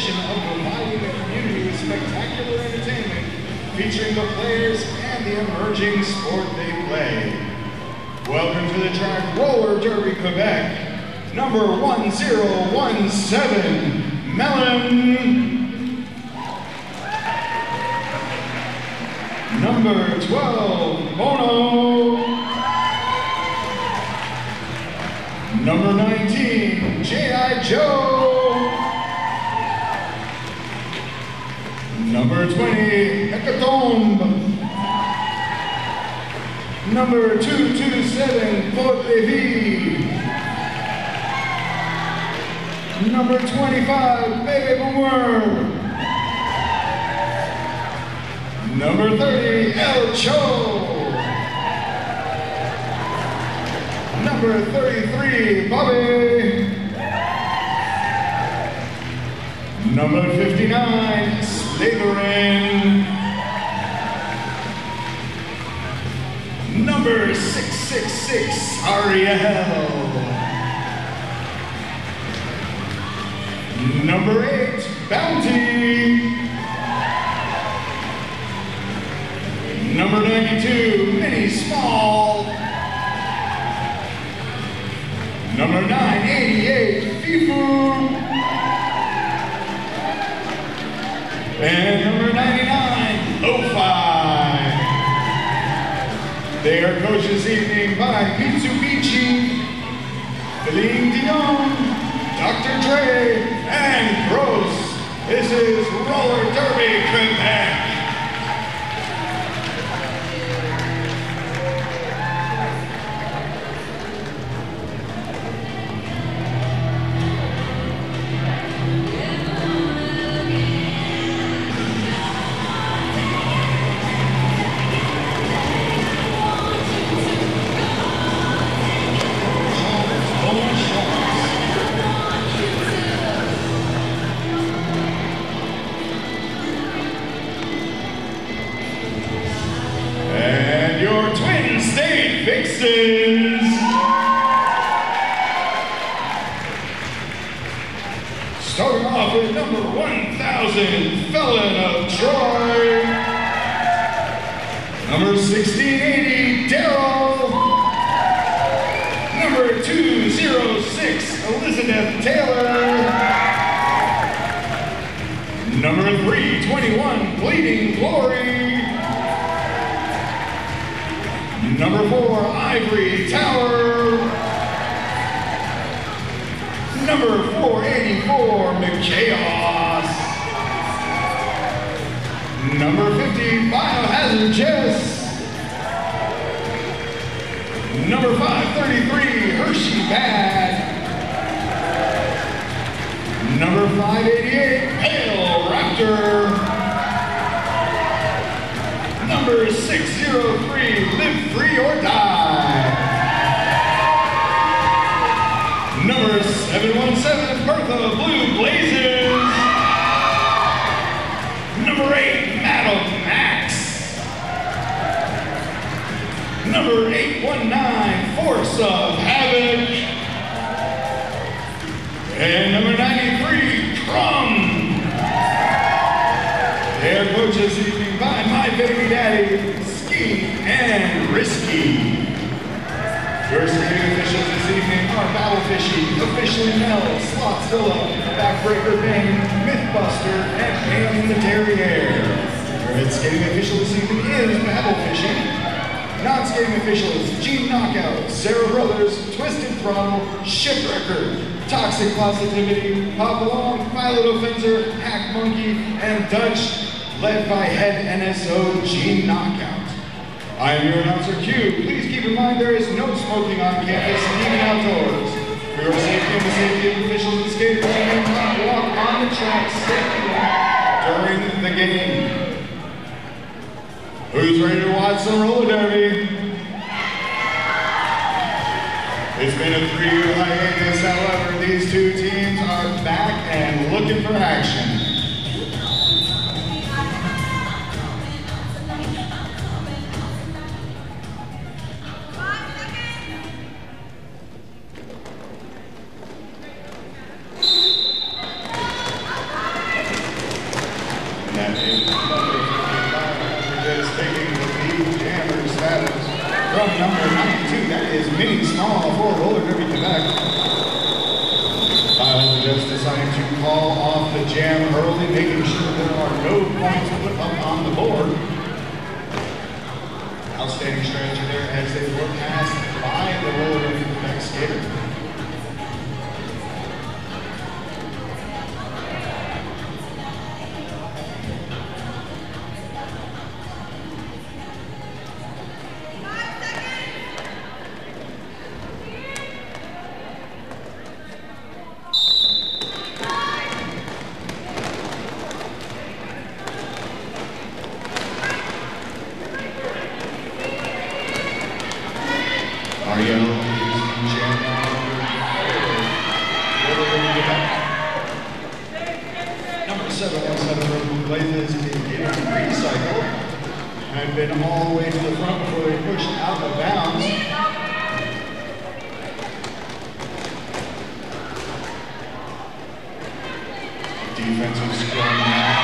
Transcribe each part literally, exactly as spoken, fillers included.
mission of providing the community with spectacular entertainment featuring the players and the emerging sport they play. Welcome to the track Roller Derby Quebec, number one zero one seven, Melon. Number twelve, Bono. Number nineteen, J I. Joe. Number twenty, Hecatombe. Number two two seven, Port Levis. Number twenty-five, Baby Boomer. Number thirty, El Cho. Number thirty-three, Bobby. Number fifty-nine, Slytherin. Number six six six, Ariel. Number eight, Bounty. Number ninety-two, Mini Small. Number nine eighty-eight, Fifu. And number ninety-nine, Lo-Fi. They are coached this evening by Mitsubishi, Celine Dion, Doctor Dre, and Gross. This is Roller Derby Quebec. Vixens. Starting off with number one thousand, Felon of Troy. Number sixteen eighty, Daryl. Number two oh six, Elizabeth Taylor. Number three twenty-one, Bleeding Glory. Number four, Ivory Tower. Number four eighty-four, McChaos. Number fifty, Biohazard Jess. Number five thirty-three, Hershey Bad. Number five eighty-eight, Pale Raptor. Number six oh three, Live Free or Die. Number seven one seven, Bertha Blue Blazes. Number eight, Madam Max. Number eight one nine, Force of Havoc. And number ninety-three, Crumb. Their coaches evening by My Baby Daddy, Ski and Risky. Your skating officials this evening are Battle Fishy, Officially Mel, Slotzilla, Backbreaker Bane, Mythbuster, and Pam the Derriere. Your head skating official this evening is Battle Fishy. Non-skating officials, Gene Knockout, Sarah Brothers, Twisted Throttle, Shipwrecker, Toxic Positivity, Pop Along, Pilot Offenser, Hack Monkey, and Dutch, led by head N S O Gene Knockout. I am your announcer Q. Please keep in mind there is no smoking on campus and even outdoors. For your safety and the safety of officials and skaters, you may not walk on the track safely during the game. Who's ready to watch some roller derby? It's been a three-year hiatus, however, these two teams are back and looking for action. from number ninety-two. That is Mini Small for Roller Derby Quebec. Kyle just deciding to call off the jam early, making sure there are no points put up on the board. Outstanding strategy there as they were passed by the Roller Derby Quebec skater. Number seven one seven Road Blazers is getting recycled. Had been all the way to the front before they pushed out of bounds. Defensive scrum now.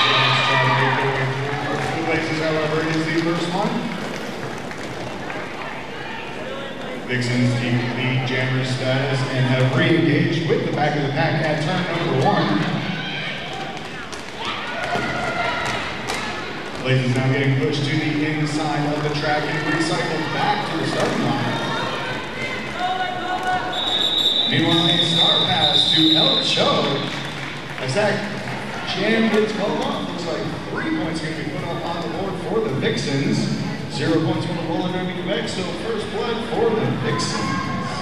Blue Blazers, however, is the first one. Vixens keep the jammer status and have re-engaged with the back of the pack at turn number one. Blazers now getting pushed to the inside of the track and recycled back to the starting line. Meanwhile, a star pass to El Cho. As that jam gets well off, looks like three points going to be put up on the board for the Vixens. Zero points for the Roller Derby Quebec, so first blood for the Vixens.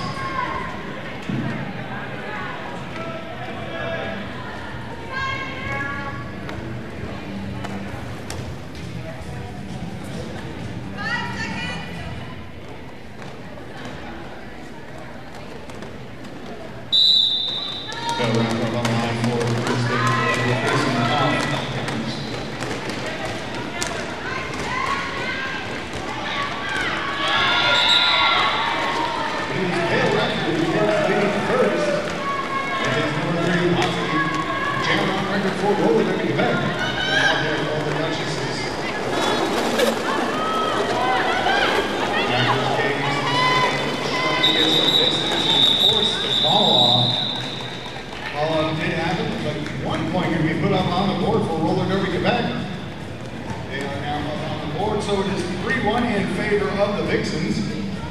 Go round up on the line for the Vixens. For Roller Derby Quebec. Out there for the Duchesses. Jackers Kings trying to get some distance and force the call off. Call off did happen, but one point can be put up on the board for Roller Derby Quebec. They are now up on the board, so it is three one in favor of the Vixens.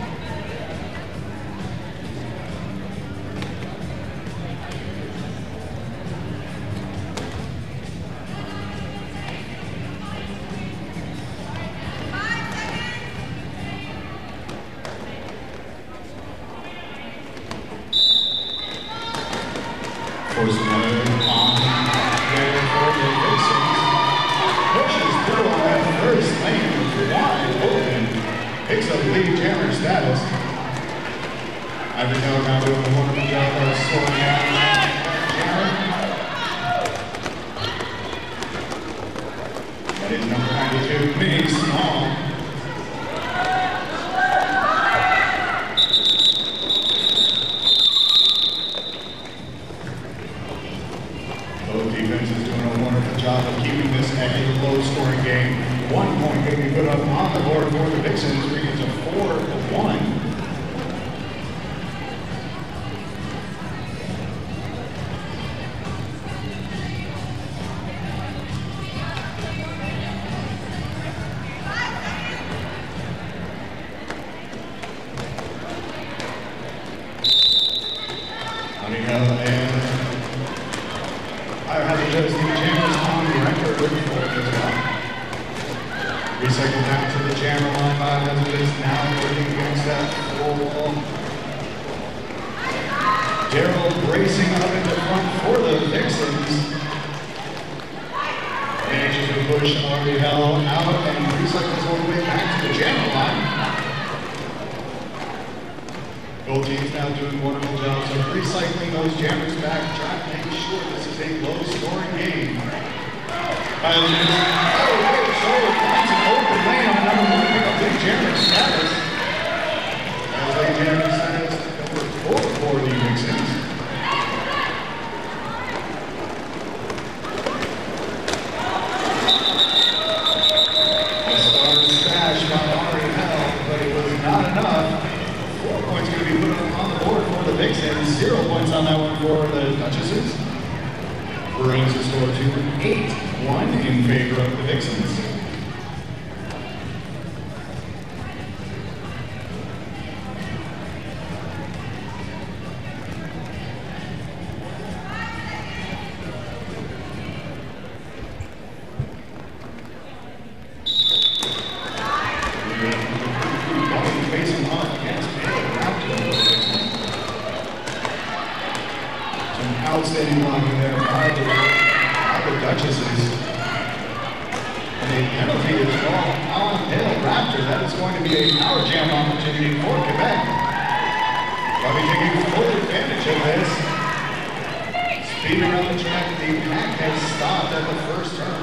Force another on there for the Vixens. Pushes through on that first lane, wide open. Picks up lead jammer status. Ivory Keller now doing a wonderful job of slowing down jammer. That is number ninety-two, Mini Small. Both defenses doing a wonderful job of keeping this a low-scoring game. One point can be put up on the board for the Vixens, bringing it to four to one. Honeywell and I have the Jersey Jammers on the record for as well. Recycle down to the jammer line by as it is now working against that full wall. Darrell bracing up in the front for the Vixens. Manages to push Ariel out and recycles all the way back to the jammer line. Both teams now doing wonderful jobs of recycling those jammers back, trying to make sure this is a low-scoring game. Kyle Jensen, oh, wait, so finds an open lane on number one, pick up big jammer status. As a jammer status number four for the Vixens. A star smash by Ariel, but it was not Zero points on that one for the Duchesses. Brings the score to eight one in favor of the Vixens. Outstanding blocking there by the, by the Duchesses. And a penalty is called on Hill Raptor. That is going to be a power jam opportunity for Quebec. They'll be taking full advantage of this. Speed around the track, the pack has stopped at the first turn.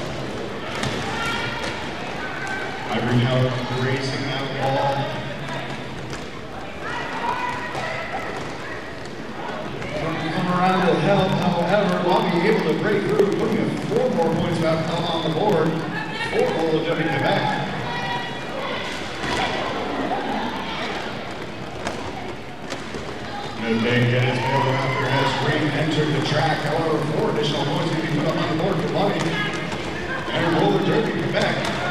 Ivory Howard racing that ball. Around to help, however, while being able to break through, putting a four more points back on the board for Roller Derby Quebec. Midday Dennis Taylor after has re-entered the track, however, four additional points can be put up on the board for Bobby and Roller Derby Quebec.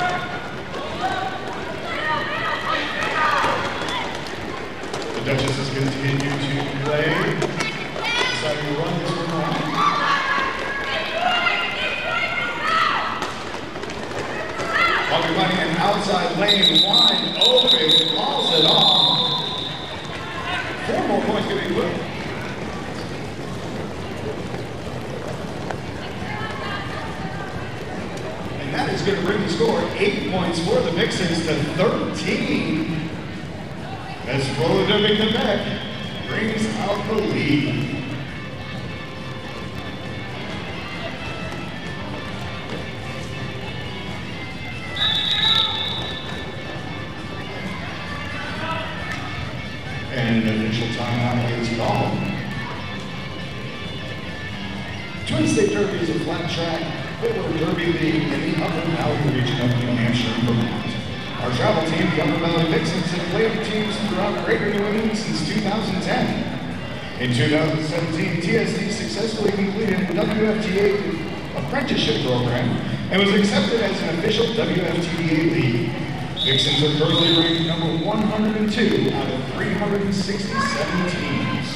The Duchesses continue to play. Deciding to run this one on. Bobby running an outside lane, wide open, calls it off. Four more points getting put. And that is going to bring the score eight points for the Vixens to thirteen. As Roller Derby Quebec brings out the lead. And an initial timeout is called. Twin State Derby is a flat track football derby league in the Upper Valley region of New Hampshire and Vermont. Our travel team, the Upper Valley Vixens, have played teams throughout Greater New England since two thousand ten. In two thousand seventeen, T S D successfully completed a W F T A apprenticeship program and was accepted as an official W F T D A league. Vixens are currently ranked number one hundred two out of three hundred sixty-seven teams.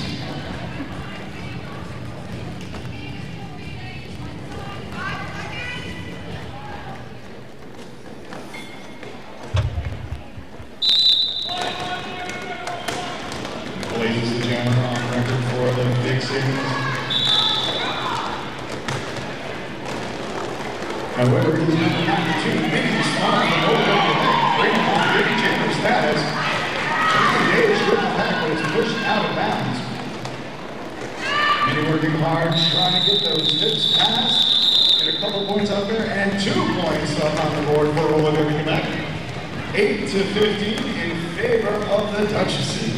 Ladies and gentlemen, on record for the Vixens. However, it is number ninety-two, Minnie Swan from Oakland, bringing on Ricky Chandler status. Just engaged with the pack, but it's pushed out of bounds. Minnie working hard, trying to get those tips passed. Get a couple points out there, and two points up on the board for Roller Derby Quebec. eight to fifteen in favor of the Duchesses.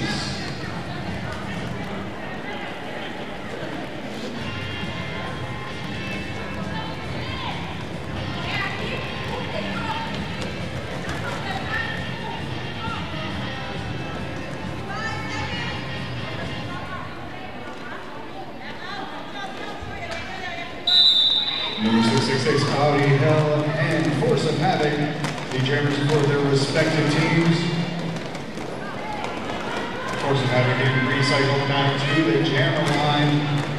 Number six six six, Audi Hell and Force of Havoc, the jammers for their respective teams. Force of Havoc getting recycled back to the jammer line.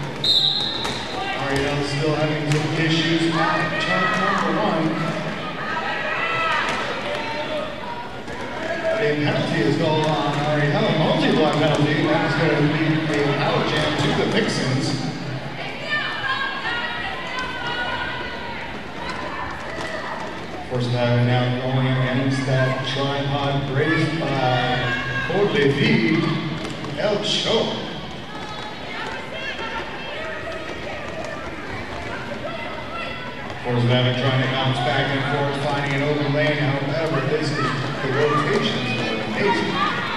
Ariel still having some issues at turn number one. A penalty is called on Ariel, a multi-block penalty. That is going to be a power jam to the Vixens. Force of Havoc now going against that tripod raised by Corlevi El Choke. Force of Havoc trying to bounce back and forth, finding an open lane. However, this is the rotations are amazing.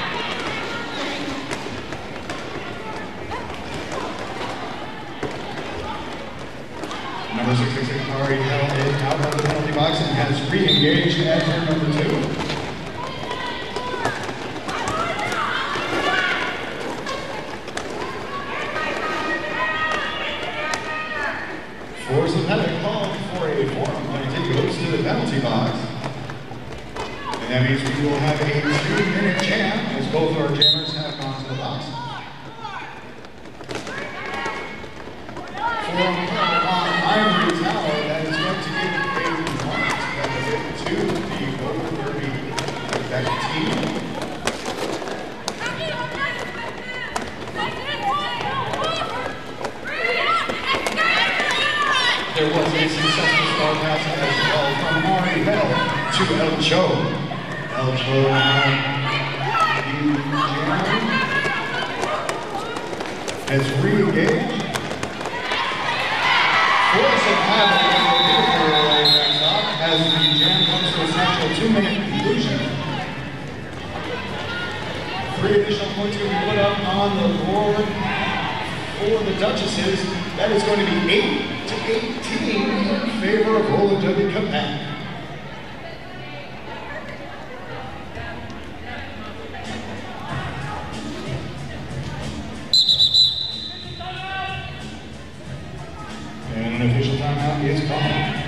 Number six six six, Ari Hell is out of the penalty box and has re-engaged at turn number two. dogs. And that means we will have a two-minute jam as both our jammers have gone to the box. For on Ivory Tower, that is going to give a point benefit to the roller derby Quebec team. There was a successful start pass as well from Ari Bell to El Cho. El Cho now the jammer has re-engaged. Force of habit as the jam comes to its natural two-minute conclusion. Three additional points going to be put up on the board for the Duchesses. That is going to be eight to eighteen in favor of Roller Derby Quebec. And an official timeout is called.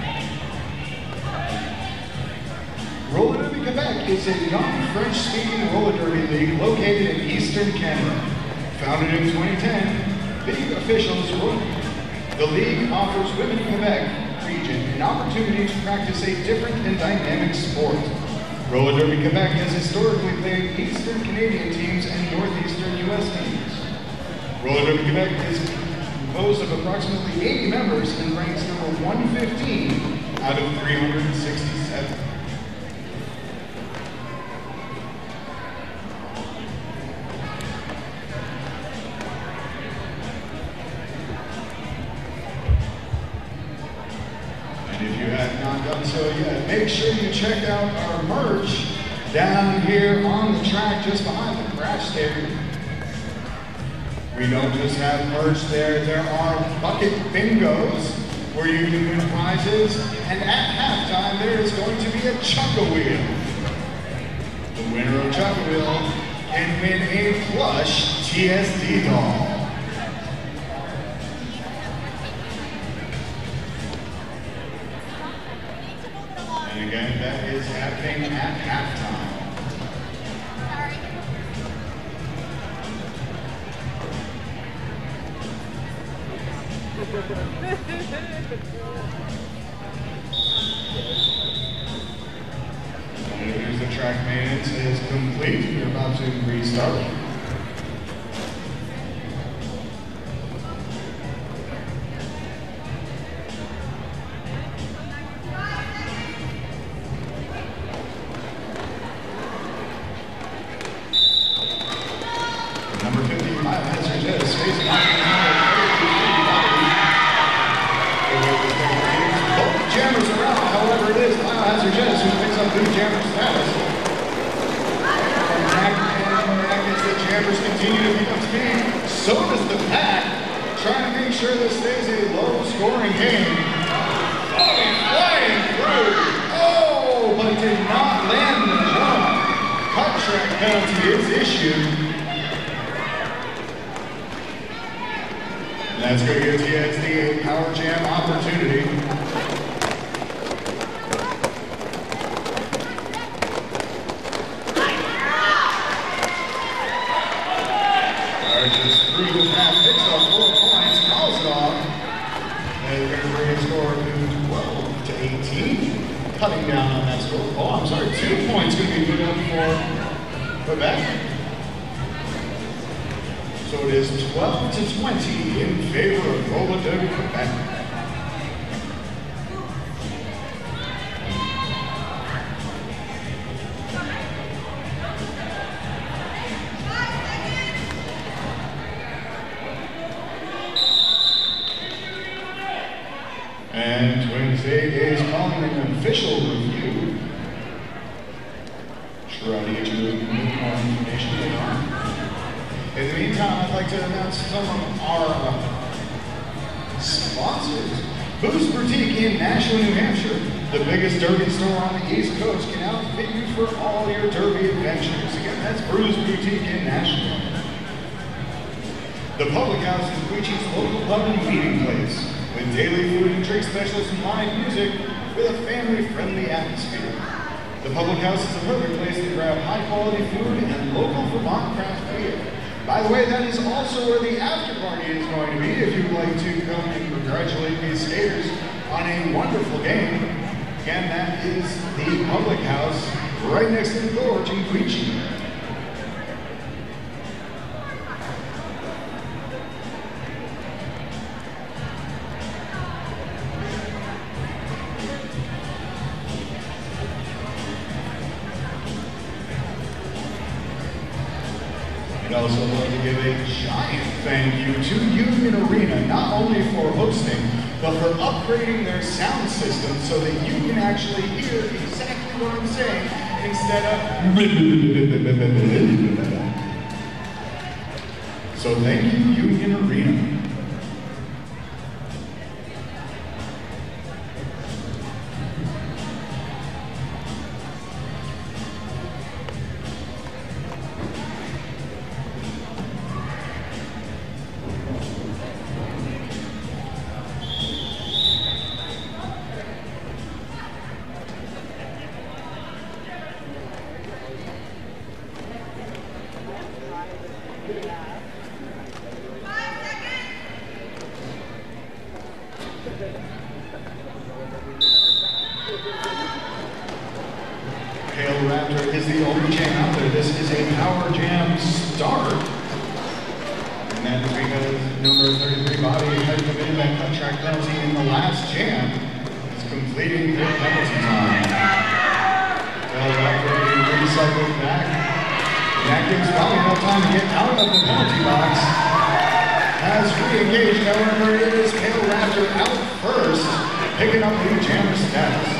Roller Derby Quebec is a young French-speaking roller derby league located in eastern Canada. Founded in twenty ten, league officials wrote, the league offers women in Quebec region an opportunity to practice a different and dynamic sport. Roller Derby Quebec has historically played Eastern Canadian teams and Northeastern U S teams. Roller Derby Quebec is composed of approximately eighty members and ranks number one fifteen out of three hundred sixty-seven. If you have not done so yet, make sure you check out our merch down here on the track just behind the crash stand. We don't just have merch there, there are bucket bingos where you can win prizes, and at halftime there is going to be a Chuck-A-Wheel. The winner of Chuck-A-Wheel can win a plush T S D doll. And again, that is happening at halftime. And here's the track maintenance is complete. We're about to restart. Number fifty-five has Regis facing off both jammers around, however it is Biohazard Genesis who picks up new jammer status. And back and back as the jammers continue to pick up speed, so does the pack, trying to make sure this stays a low-scoring game. Oh, he's flying through! Oh, but did not land the jump. Cut track penalty is issued. That's going to give T X D a power jam opportunity. Arches through the pass, picks up four points, calls it off. And we're going to bring a score to twelve to eighteen. Cutting down on that score. Oh, I'm sorry, two points going to be put up for Quebec. So it is twelve to twenty in favor of Roller Derby Quebec. And Twin Fig is calling an official review. Try to get you a little more information later on. In the meantime, I'd like to announce some of our uh, sponsors. Boost Boutique in Nashua, New Hampshire, the biggest derby store on the East Coast, can outfit you for all your derby adventures. Again, that's Boost Boutique in Nashua. The Public House is Queechie's local pub and meeting place, with daily food and drink specials and live music with a family-friendly atmosphere. The Public House is a perfect place to grab high-quality food and local Vermont craft beer. By the way, that is also where the after party is going to be if you would like to come and congratulate these skaters on a wonderful game. Again, that is the Public House right next to the gorge in Queechee. I'd also like to give a giant thank you to Union Arena, not only for hosting, but for upgrading their sound system so that you can actually hear exactly what I'm saying instead of. So thank you, Union Arena. Pale Raptor is the only jam out there. This is a Power Jam start. And that's because number thirty-three Body had committed that cut track penalty in the last jam. It's completing their penalty time. Pale Raptor being recycled back. That gives Bobby no time to get out of the penalty box. Has re-engaged, however, it is Pale Raptor out first, picking up new jammer status.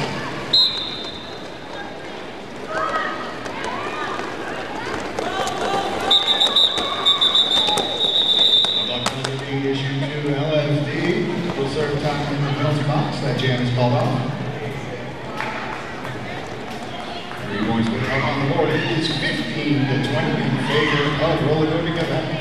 Issue to L F D will serve time in the penalty box. That jam is called off. Three points put up on the board. It is fifteen to twenty in favor of Roller Coating Event.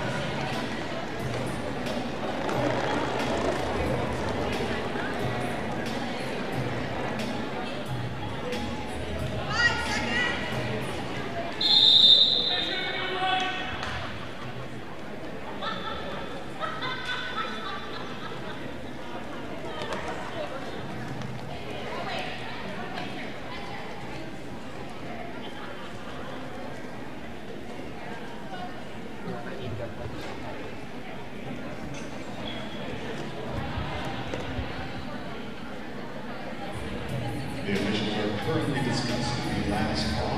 The officials are currently discussing the last call.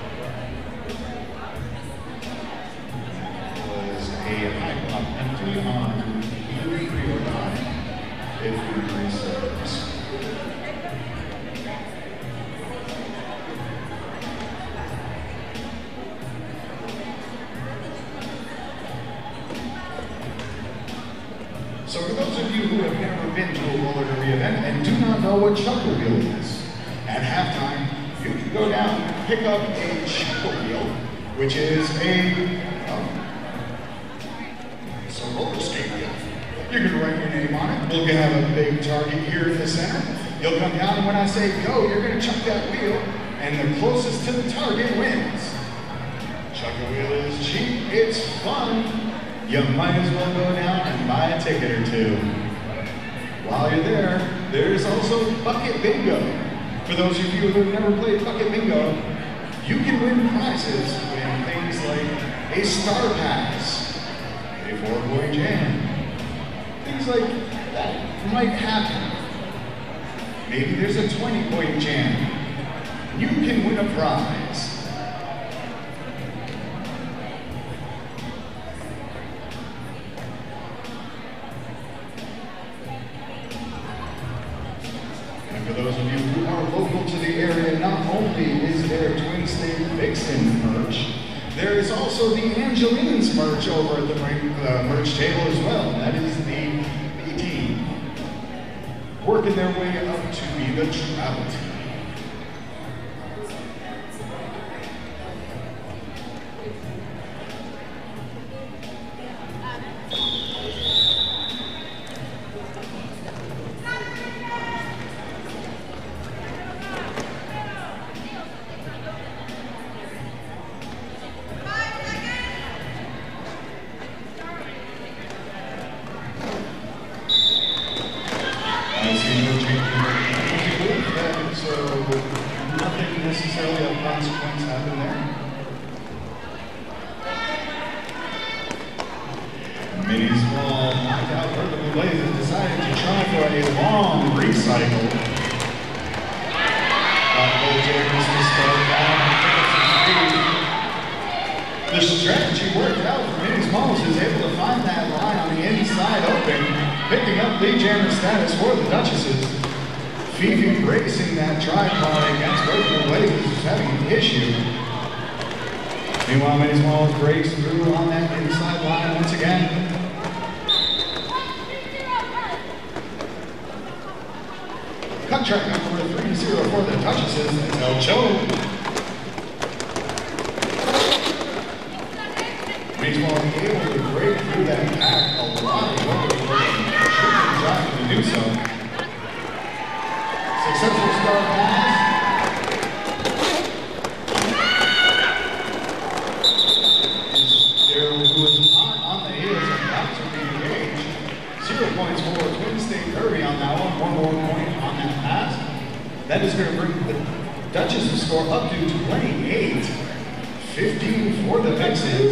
It was a high pop penalty on U three oh nine if U three serves. So for those of you who have never been to a roller derby event and do not know what chuckle wheel is, at halftime, you can go down and pick up a chuckle wheel, which is a, um, it's a roller skate wheel. You can write your name on it. You'll have a big target here in the center. You'll come down, and when I say go, you're going to chuck that wheel, and the closest to the target wins. Chuckle wheel is cheap, it's fun. You might as well go down and buy a ticket or two. While you're there, there's also Bucket Bingo. For those of you who have never played Bucket Bingo, you can win prizes in things like a Star Pass, a four-point jam. Things like that might happen. Maybe there's a twenty-point jam. You can win a prize. For those of you who are local to the area, not only is there Twin State Vixen merch, there is also the Angelines merch over at the uh, merch table as well. That is the B team, working their way up to be the travel team. necessarily of consequence happen there. Mini Small knocked out Vertical Blaze and decided to try for a long recycle. But Bojangles will start down and pick up some speed. The strategy worked out for Mini Smalls, who's able to find that line on the inside open, picking up lead jammer status for the Duchesses. Fifi bracing that tripod against Vertical Blaze, who's having an issue. Meanwhile, Mini Smalls breaks through on that inside line once again. Cut track number three zero for the Duchesses, that's El Cho. Mini Smalls able to break through that pack. A lot of work shooting driving to do so. Successful start pass. Daryl, who is hot on the heels and about to re-engage. Zero points for Twin State Derby on that one. One more point on that pass. That is going to bring the Duchesses' score up to twenty-eight. fifteen for the Vixens.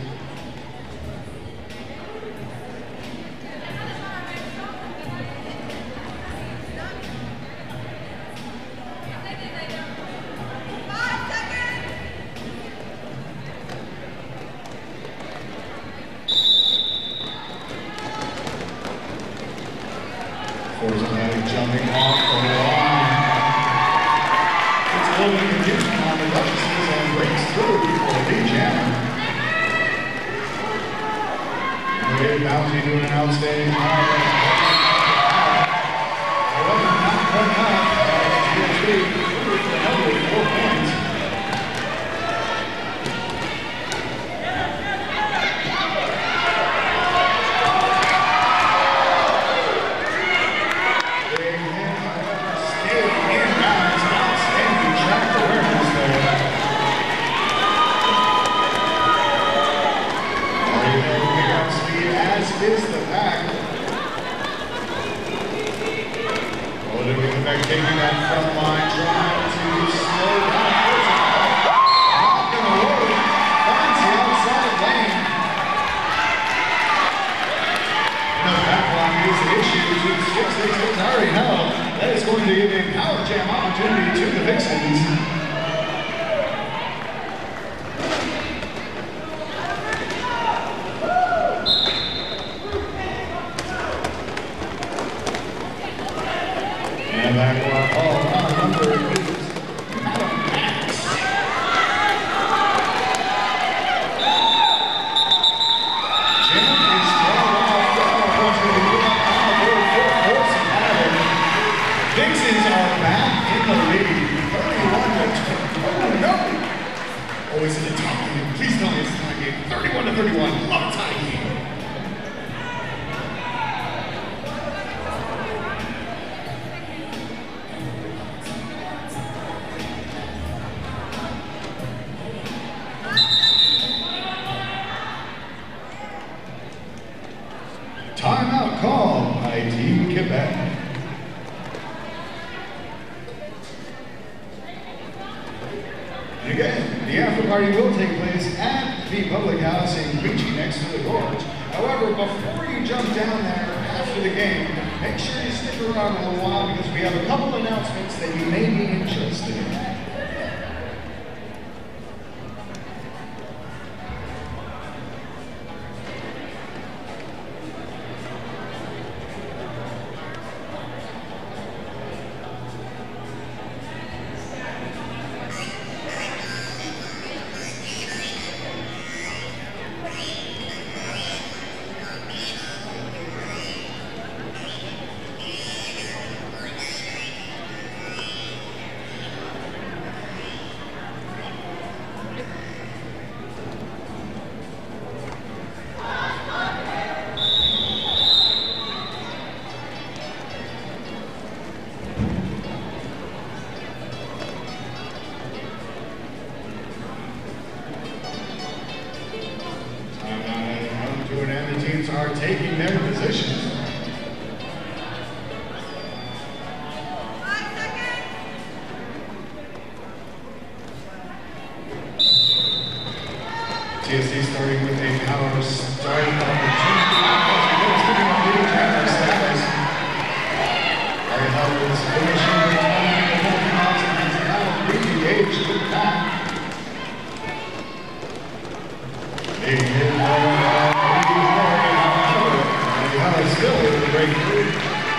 Jumping off the line. It's a little bit confusion on the Duchesses and breaks through for the jammer. Wade Bounty doing an outstanding job. However, not quite enough. T S B through for another four points. Is the pack. Oh, they're getting back, taking that front line, trying to slow down. Not gonna work. Finds the outside lane. No back line is the issue to six six six. I already know that is going to give a power jam opportunity to the Vixens. And back on all our number is Madam Max. Jim is thrown off the unfortunately put up on the board for force and pattern. Vixens are back in the lead. thirty-one to twenty. Oh no! Oh, is it a tie game? Please tell me it's a tie game. thirty-one to thirty-one. Love a tie game. Timeout called by Team Quebec. And again, the after party will take place at the Public House in Quincy next to the Gorge. However, before you jump down there after the game, make sure you stick around a little while because we have a couple announcements that you may be interested in. Are taking their positions. T S C starting with a power start opportunity. Sticking on leading camera status. Larry Howard is finishing the time in the fourth box and he's now re-engaged with the back. Big hit by Larry Howard. Still able to break through.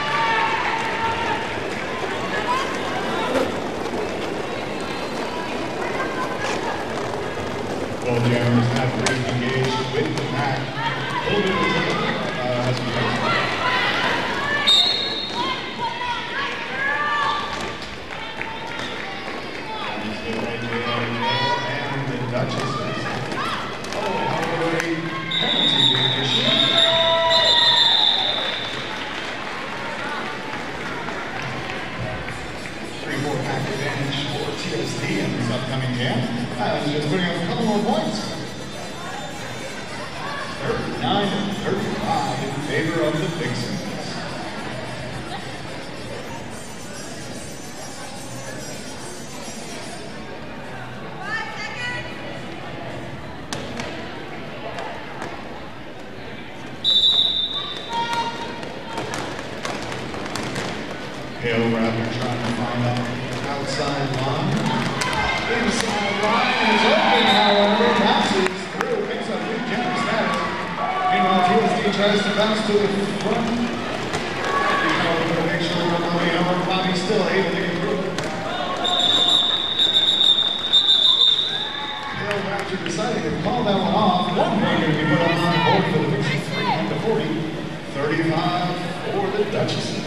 Both jammers have re-engaged with the back. Over the uh, has been and the Duchesses. Oh, however, a penalty being issued. three four pack advantage for T S D in this upcoming jam. Uh, just putting up a couple more points. thirty-nine and thirty-five in favor of the Vixens. Hale Raptor trying to find that outside line. Inside line is open, however, passes through, picks up Luke Jenner's status. Meanwhile, T S D tries to bounce to the front. To make sure that Bobby Howard, Bobby's still able to get through. Hale Raptor deciding to call that one off. One point going to be put on the board for the Vixens, three to forty. thirty-five for the Duchesses.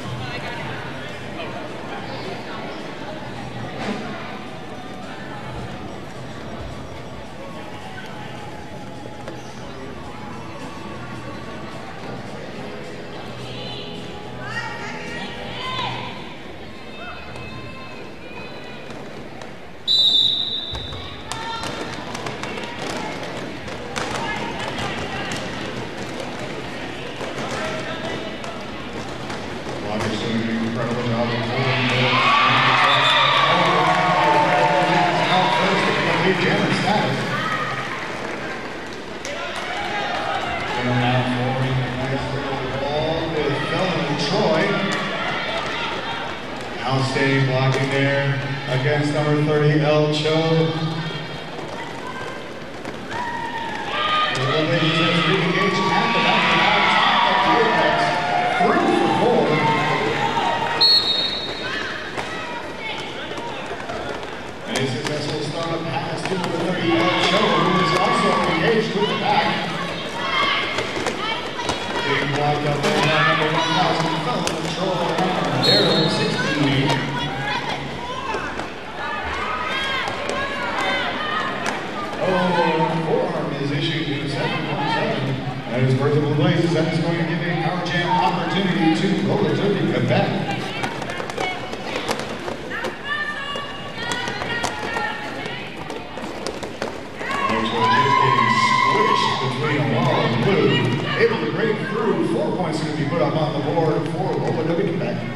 Outstanding blocking there against number thirty, El Cho. The ladies has re-engaged at the back of the through for four. And a successful start pass to number thirty, El Cho, who is also engaged with the back. Big block up there by number one thousand, fellow control. Daryl, sixteen. Oh, forearm is issued to seven one seven. That is Birth of the Blazes. That is going to give a power jam opportunity to Volatility Quebec. Which was just getting squished between a wall and blue. Able to break through. Four points going to be put up on the board for Volatility Quebec.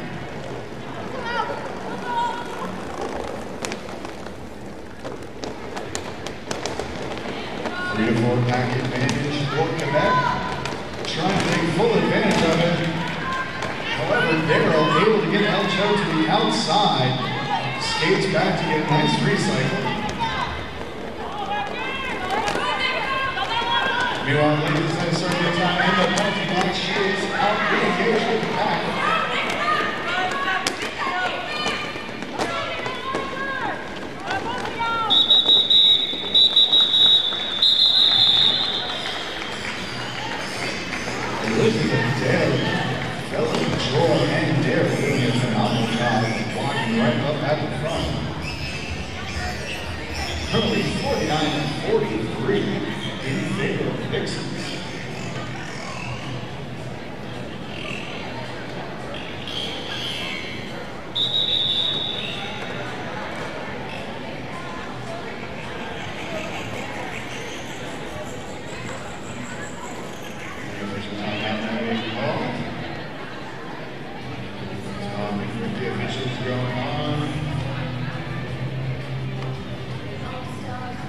Three to four pack advantage for Quebec. Trying to take full advantage of it. However, Daryl able to get El Cho to the outside. Skates back to get a nice recycle. Meanwhile, ladies and circuit time in the penalty box. She is out re-engaged with the pack. Currently forty-nine and forty-three in favor of the Vixens. Going on.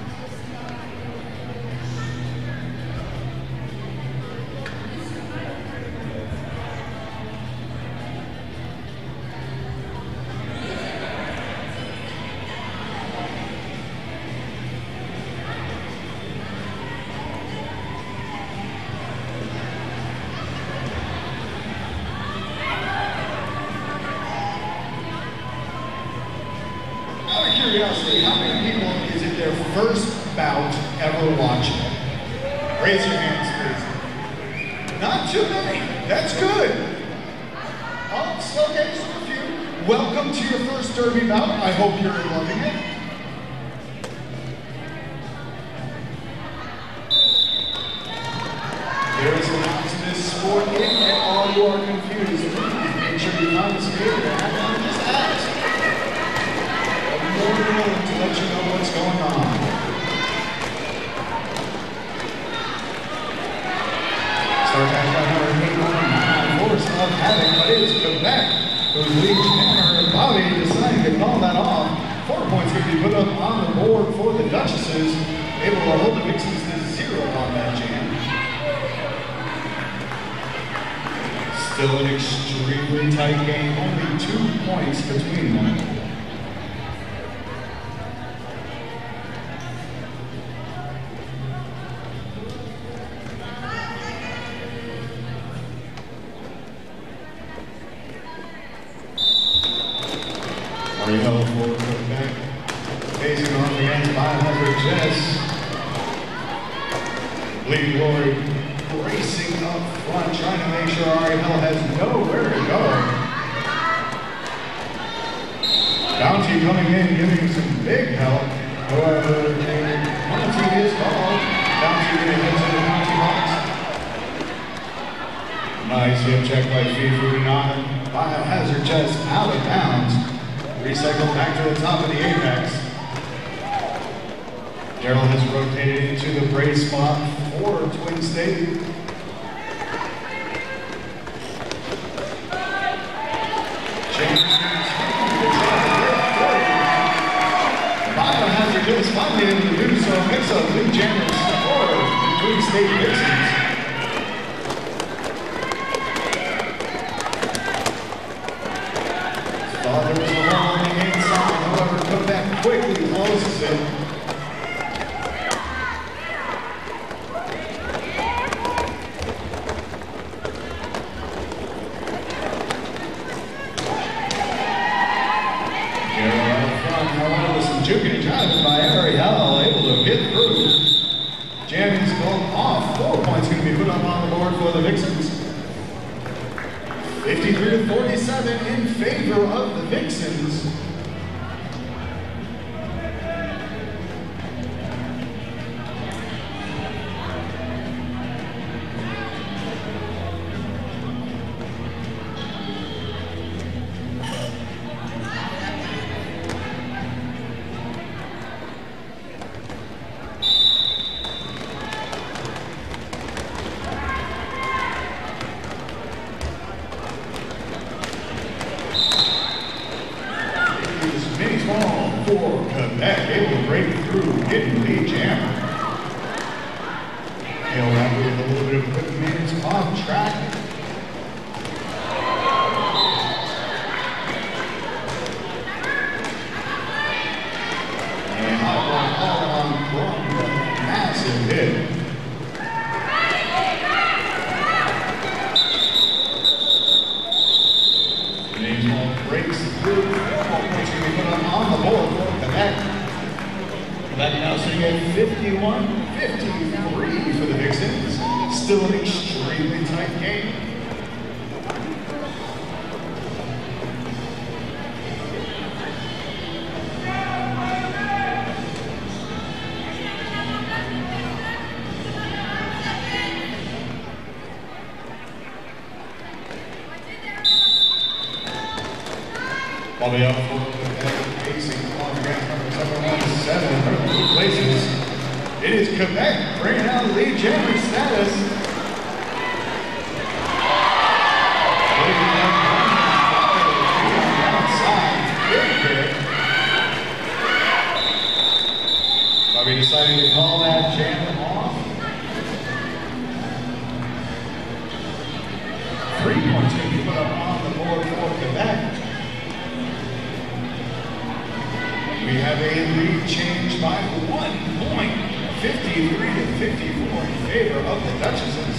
curiosity, how many people is it their first bout ever watching? Raise your hands, please. Not too many. That's good. Oh, so okay, so a few. Welcome to your first Derby bout. I hope you're loving it. There is a lot to this sport in and all you are confused. Make sure you find a skater and just ask. I'm more than willing to let you know what's going on. Start back by number eight one, force of Havoc, but it is Quebec. Those Leech, Hammer, and Bobby deciding to call that off. Four points going to be put up on the board for the Duchesses, able to hold the Vixens to zero on that jam. Still an extremely tight game, only two points between them. Ariel for Quebec, facing off against Biohazard Jess. Lee Lloyd racing up front, trying to make sure Ariel has nowhere to go. Bounty coming in, giving some big help. However, a penalty is called. Bounty going to hit to the Bounty Hawks. Nice hip check by Fifu. Biohazard just out of bounds. Recycled back to the top of the apex. Daryl has rotated into the brace spot for Twin State. Biohazard is finally able to do so. Mix up Blue Jammers for the Twin State Vixens. Father is along on the inside, however, Quebec quickly closes it. Juking and driving by Ariel, able to get through. Jamming's going off. Four points going to be put up on the board for the Vixens. fifty-three to forty-seven in favor of the Vixens. For Quebec, able to break through, hitting Lee Jammer. Tail wrapper with a little bit of quick maintenance off track. And hot one all on Crum, massive hit. Names breaks through. On the board for Quebec. Quebec now sitting at fifty-one fifty-three for the Vixens. Still an extremely tight game. Bobby up for Quebec, facing autograph number seven one seven, places. It is Quebec bringing out Lee Jammer's status. Bobby deciding to call that jam off. Three points going to be put up on the board for Quebec. We have a lead change by one point, fifty-three to fifty-four in favor of the Duchesses.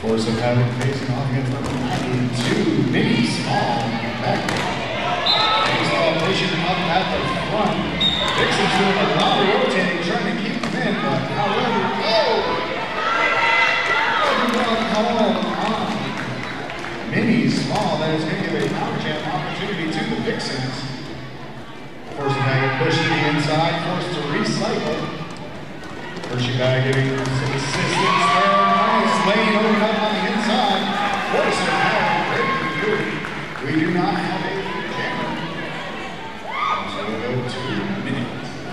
Force of Habit facing off against number ninety-two, Mini Small. Back. Mini Small pushing up at the front. Vixen's doing a lot of rotating, trying to keep him in, but however, oh! Well called on Mini Small. That is going to give a power jam opportunity to the Vixens. Force of Habit pushed to the inside, forced to recycle. Hershey Bag giving some assistance there. Nice lane open up on the inside. Force of Habit breaking through. We do not have a jammer. So we'll go two minutes.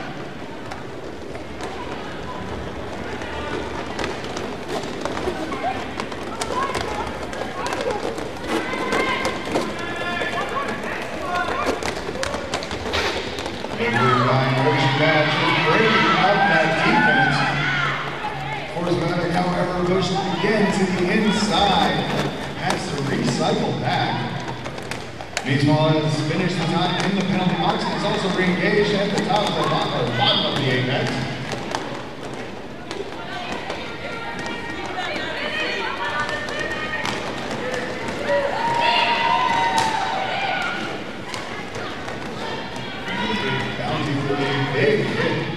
Hershey Bag just breaking up that defense. Force Magic, however, pushed again to the inside. Has to recycle back. Meanwhile, has finished the time in the penalty box and is also re-engaged at the top of the bottom, bottom of the apex. Bounty for a big hit.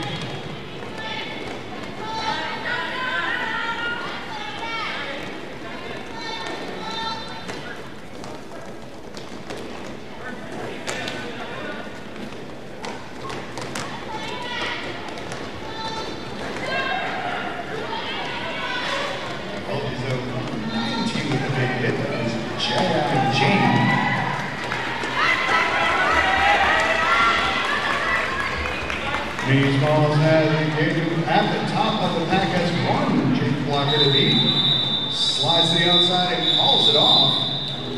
Mini Smalls has engaged at the top of the pack as one Jake blocker to beat. Slides to the outside and calls it off.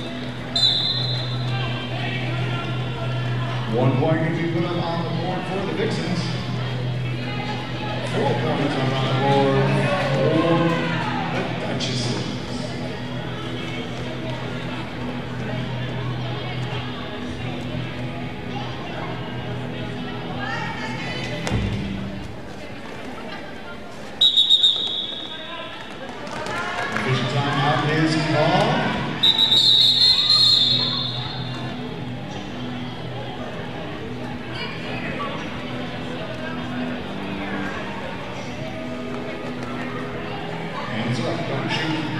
One point can be put up on the board for the Vixens. Four points are on the board for the Duchesses. Is called. Hands up, don't shoot.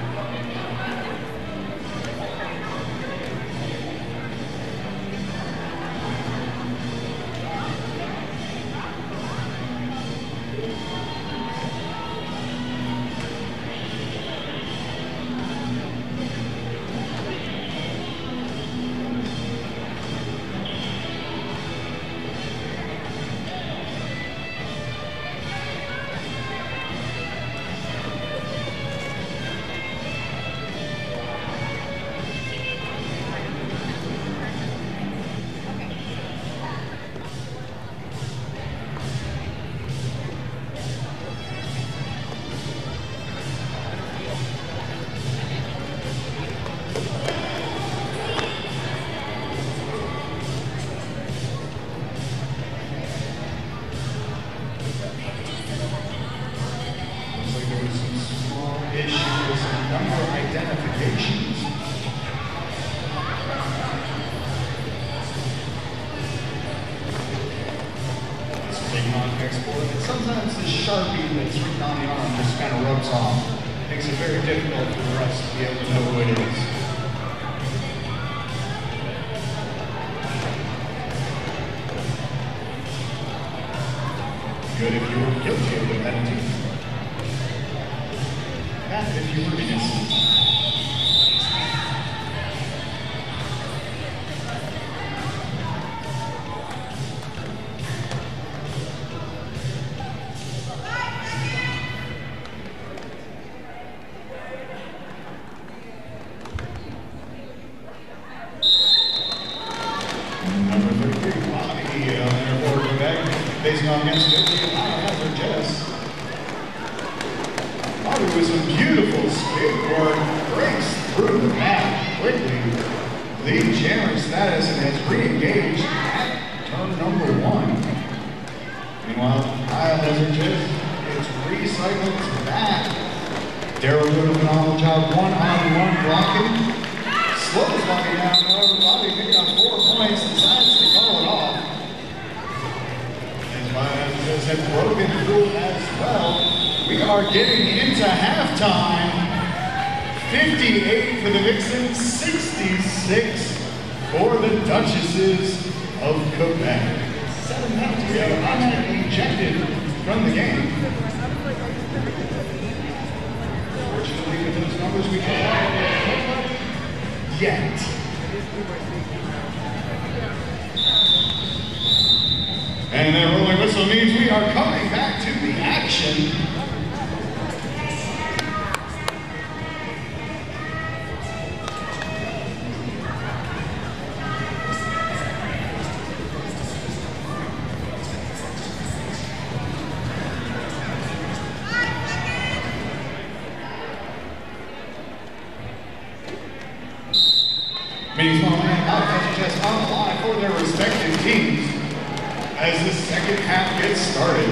Issue with some number identifications. It's taking on export. And sometimes the Sharpie that's written on the arm just kind of rubs off. Makes it very difficult for the rest to be able to know who it is. Good if you were guilty of the penalty. Bad if you were innocent. Number thirty-three, Bobby, on their forward back, facing off against fifty, Hazard Jess. Bobby with some beautiful skateboard, breaks through the mat quickly. Lead jammer status and has re-engaged at turn number one. Meanwhile, Kyle Hazard Jess gets recycled back Daryl doing a phenomenal job one-on-one blocking. Slows Bobby down, however, Bobby picking up four points, decides to call it off. And Myers has broken through as well. We are getting into halftime. fifty-eight for the Vixens, sixty-six for the Duchesses of Quebec. Seven minutes ago, automatically ejected from the game. Fortunately, with those numbers, we can't yet. And that rolling whistle means we are coming back to the action. Mini small man out just on the line for their respective teams as the second half gets started.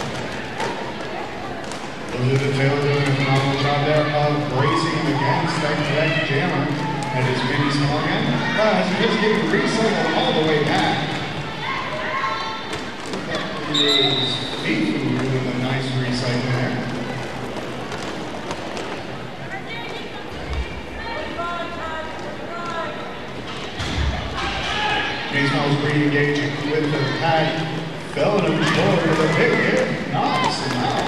Elizabeth Taylor doing a phenomenal job there of bracing against that correct jammer and his mini small man. Uh, as he just getting recycled all the way back. That is Fifu doing a nice recycle there. Baseball's re-engaging with the pad. Fell in the floor with a big hit. Knocks him out.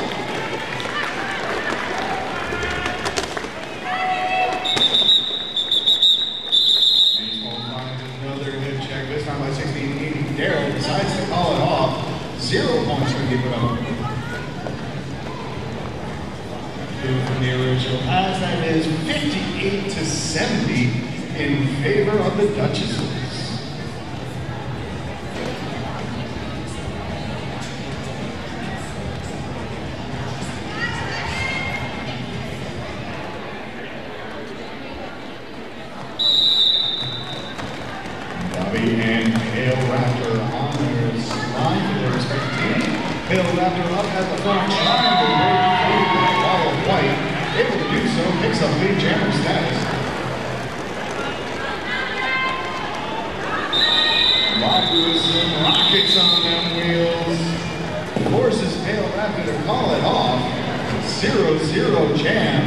Baseball finds another hit check, this time by sixteen eighty. Daryl decides to call it off. Zero points for the put up. From the original pass, that is fifty-eight to seventy in favor of the Duchesses. And Hale Raptor on their line for their respective team. Hale Raptor up at the front, trying to break through the wall of white. Able to do so, picks up lead jammer status. Live with some rockets on them wheels. Forces Hale Raptor to call it off. zero zero jam.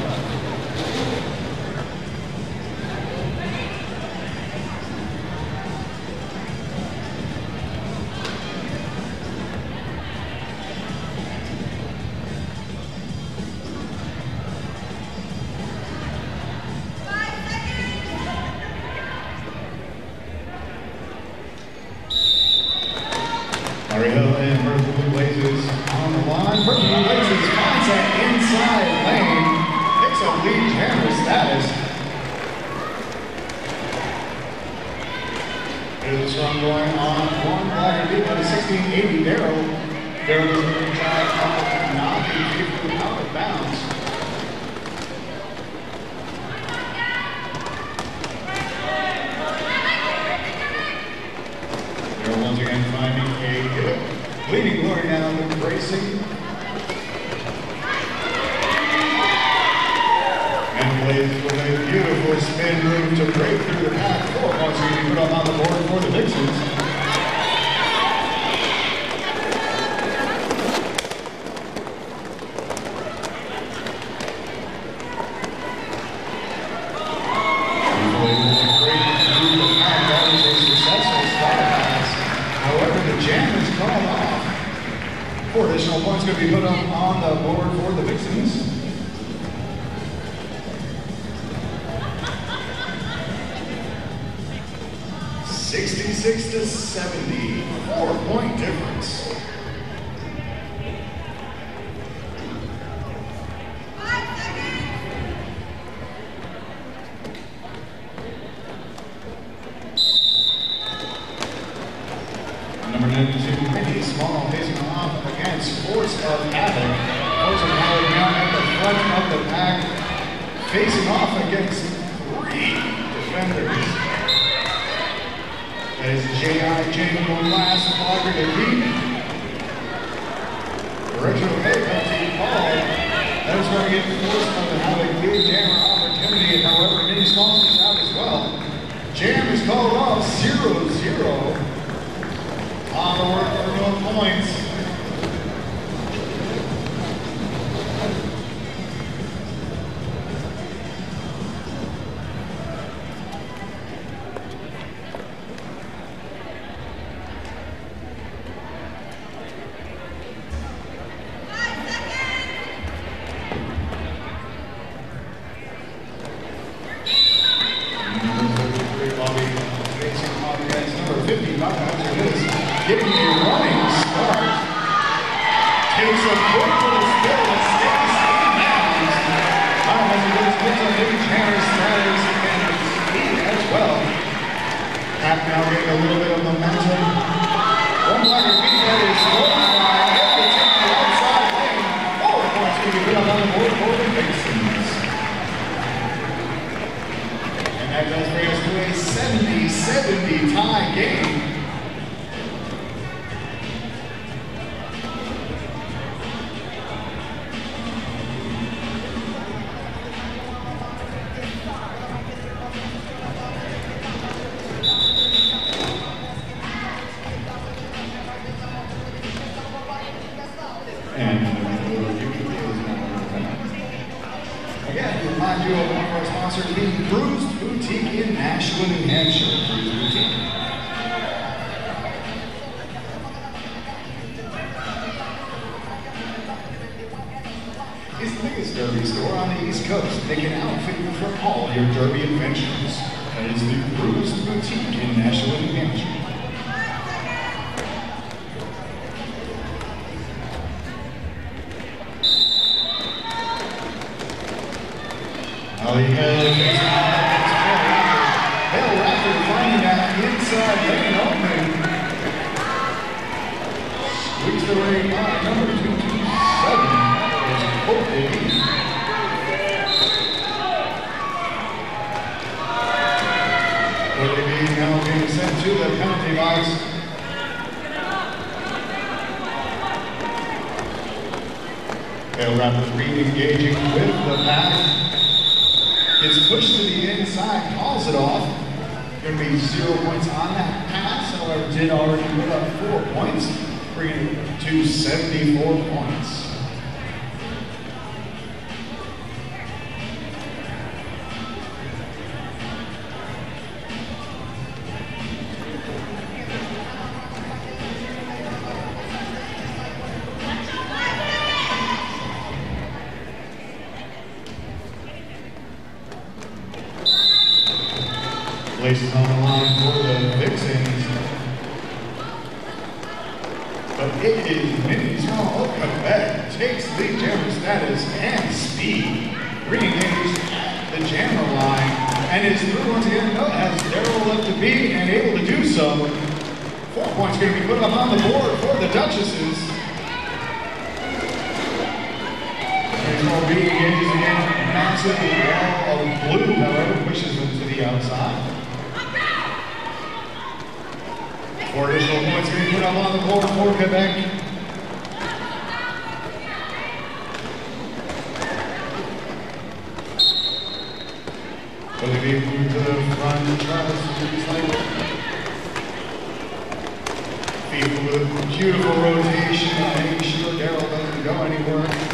Hill and Purple Blue Blazers on the line. Purple Blue Blazers finds that inside lane. Picks up lead jammer status. There's a run going on one blocker deep at a sixteen eighty Daryl. Daryl was going to try to knock the out of bounds. Daryl once again finding a hit. Leading Glory now with bracing. And plays with a beautiful spin move to break through the pack. Four points being put up on the board for the Vixens. Four additional points going to be put up on the board for the Vixens. sixty-six to seventy, four point difference. Number ninety-two, Mini Small, facing off against Force of Havoc. Force of Havoc now at the front of the pack, facing off against three defenders. As J I J will last blocker to beat. Directional pay penalty called. That is going to get reinforcement to have a big jammer opportunity. However, Mini Smalls is out as well. Jam is called off zero zero. On the work for no points. Giving a running start, takes a quick little spill and stays in bounds. Time as he goes puts on Big Jammer status and speed as well. Pack now getting a little bit of momentum. One like beat that is close by, able to take the outside lane. Four points to be put up on the board for the Vixens. And that does bring us to a seventy seventy tie game. Again, remind you of one of our sponsors, the Bruised Boutique in Nashua, New Hampshire. Bruised Boutique. It's the biggest derby store on the East Coast. They can outfit you for all your derby adventures. That is the Bruised Boutique in Nashua, New Hampshire. Ollie Hill takes out Hill Raptor finding that inside lane open. Squeaks the way by number two two seven. Is Colby. Colby now being sent to the penalty box. Hill Raptor re-engaging with the pack. Gets pushed to the inside, calls it off. Going to be zero points on that pass. However, did already put up four points, bringing it to seventy-four points. Places on the line for the Vixens. But it is Mini Small Quebec takes the jammer status and speed. Re-engaged at the jammer line and is through once again. No, has Daryl left to be and able to do so. Four points going to be put up on the board for the Duchesses. Mini Small re-engages again. Massive wall of blue, however, pushes them to the outside. Four additional points going to be put up on the board for Quebec. Olivier moved to the front, Travis Slater. Feet with a beautiful rotation, making sure Daryl doesn't go anywhere.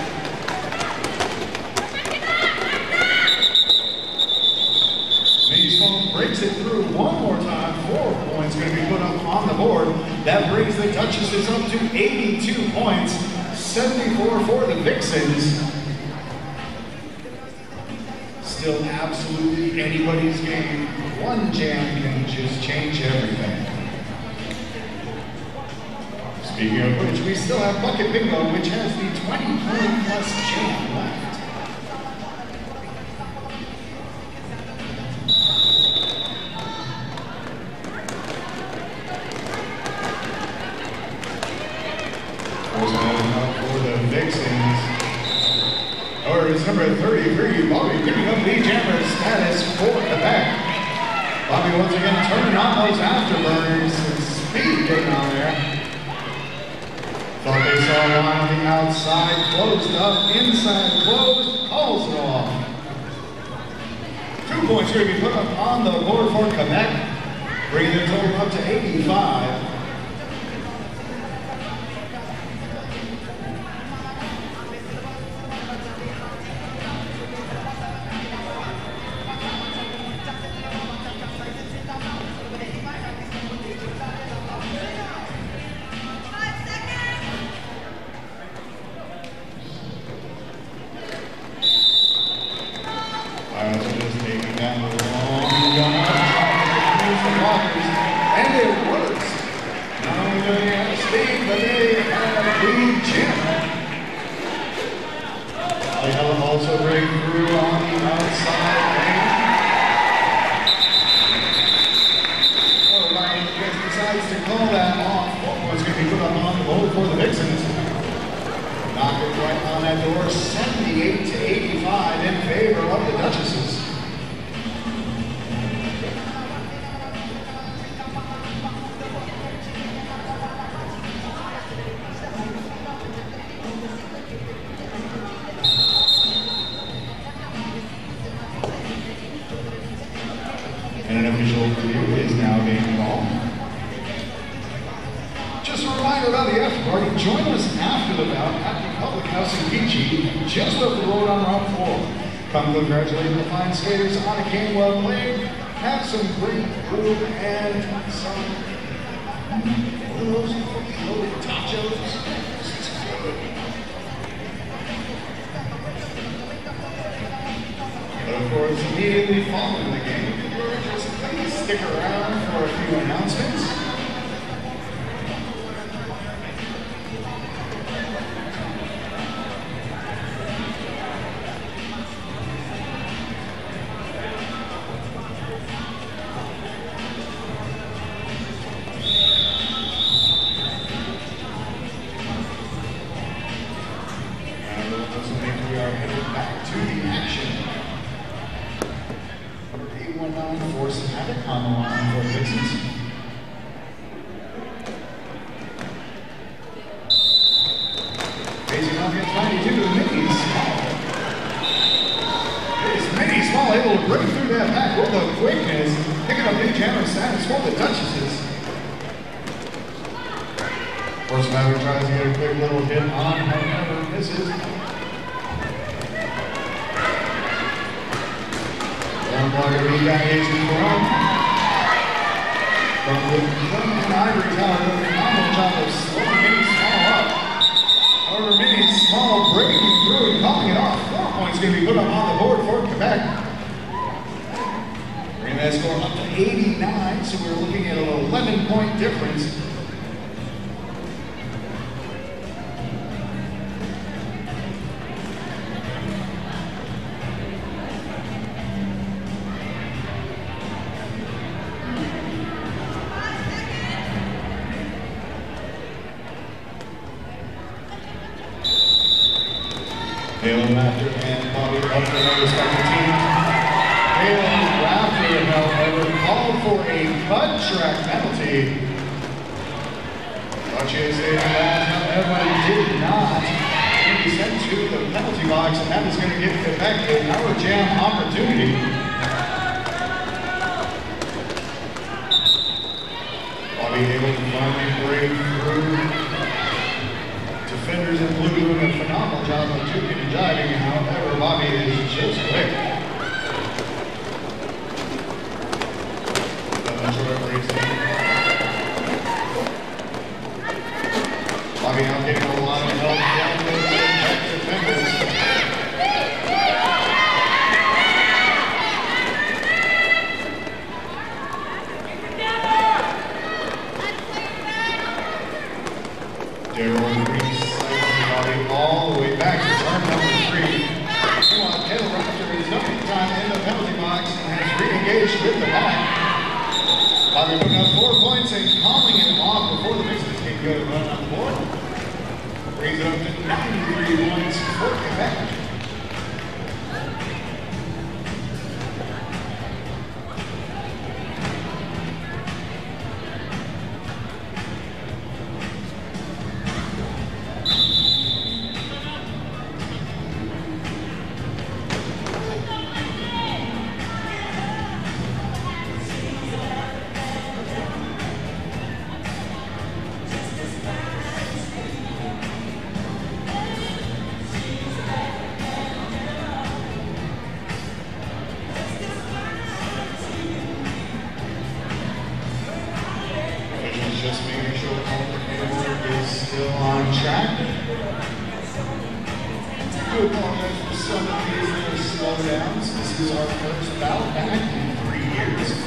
Breaks it through one more time. Four points going to be put up on the board. That brings the Duchesses up to eighty-two points, seventy-four for the Vixens. Still absolutely anybody's game. One jam can just change everything. Speaking of which, we still have Bucket Bingo, which has the twenty point plus jam left. For the Vixens, or is number thirty-three, Bobby picking up the jammer status for Quebec. Bobby once again turning on those afterburners and speed getting on there. Thought they saw a line on the outside, closed up, inside closed, calls it off. Two points are going to be put up on the board for Quebec, bringing their total up to eighty-five. And it works. Not only do they have speed, but they have the jam. They'll also break through on the outside lane. Oh, Ryan decides to call that off. What was going to be put up on the board for the Vixens? Knock it right on that door, seventy-eight to eighty-five in favor of the Duchesses. And an official review is now being called. Just a reminder about the after party. Join us after the bout at the Public House in Peachy, just up the road on Route four. Come congratulate the fine skaters on a game well played. Have some great food and some one of those loaded tachos. But of course, immediately following the game, please stick around for a few announcements. And we are headed back to the action. eight one nine Force Havoc on the line for the Vixens. Facing off against ninety-two, Mickey Small. It's Mickey Small able to break through that back with a quickness, picking up big hammer status for the Duchesses. Force Havoc tries to get a quick little hit on, however, misses. Blocker beat back Ace and Corona. From the Clem and Ivory Tower, doing a phenomenal job of slowing Mickey Small up. However, Mickey Small breaking through and calling it off. Four points going to be put up on the board for Quebec. Bringing that score up to eighty-nine, so we're looking at an eleven point difference. Halen Rafter and Bobby up for their respective teams. Halen Rafter, however, called for a cut track penalty. Gauthier saved that, however, did not. He sent to the penalty box, and that is going to give Quebec a power jam opportunity. Bobby able to finally break through. Defenders in blue doing a phenomenal job of juking and jiving. However, Bobby is just quick. That's what referee's saying. Bobby now getting a lot of help from those impact defenders. Daryl Reese cycling Bobby all the way back to turn number three. Meanwhile, Halen Rafter is up in time in the penalty box and has re-engaged with the back. Bobby putting up four points and calling it off before the Vixens can go to run on the board. Brings it up to ninety-three points for Quebec. do apologize for some of these little slowdowns. This is our first bout back in three years.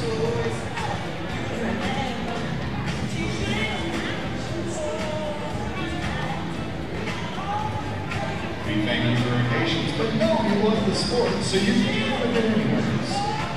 We thank you for your patience, but no, you love the sport, so you can do it anyways.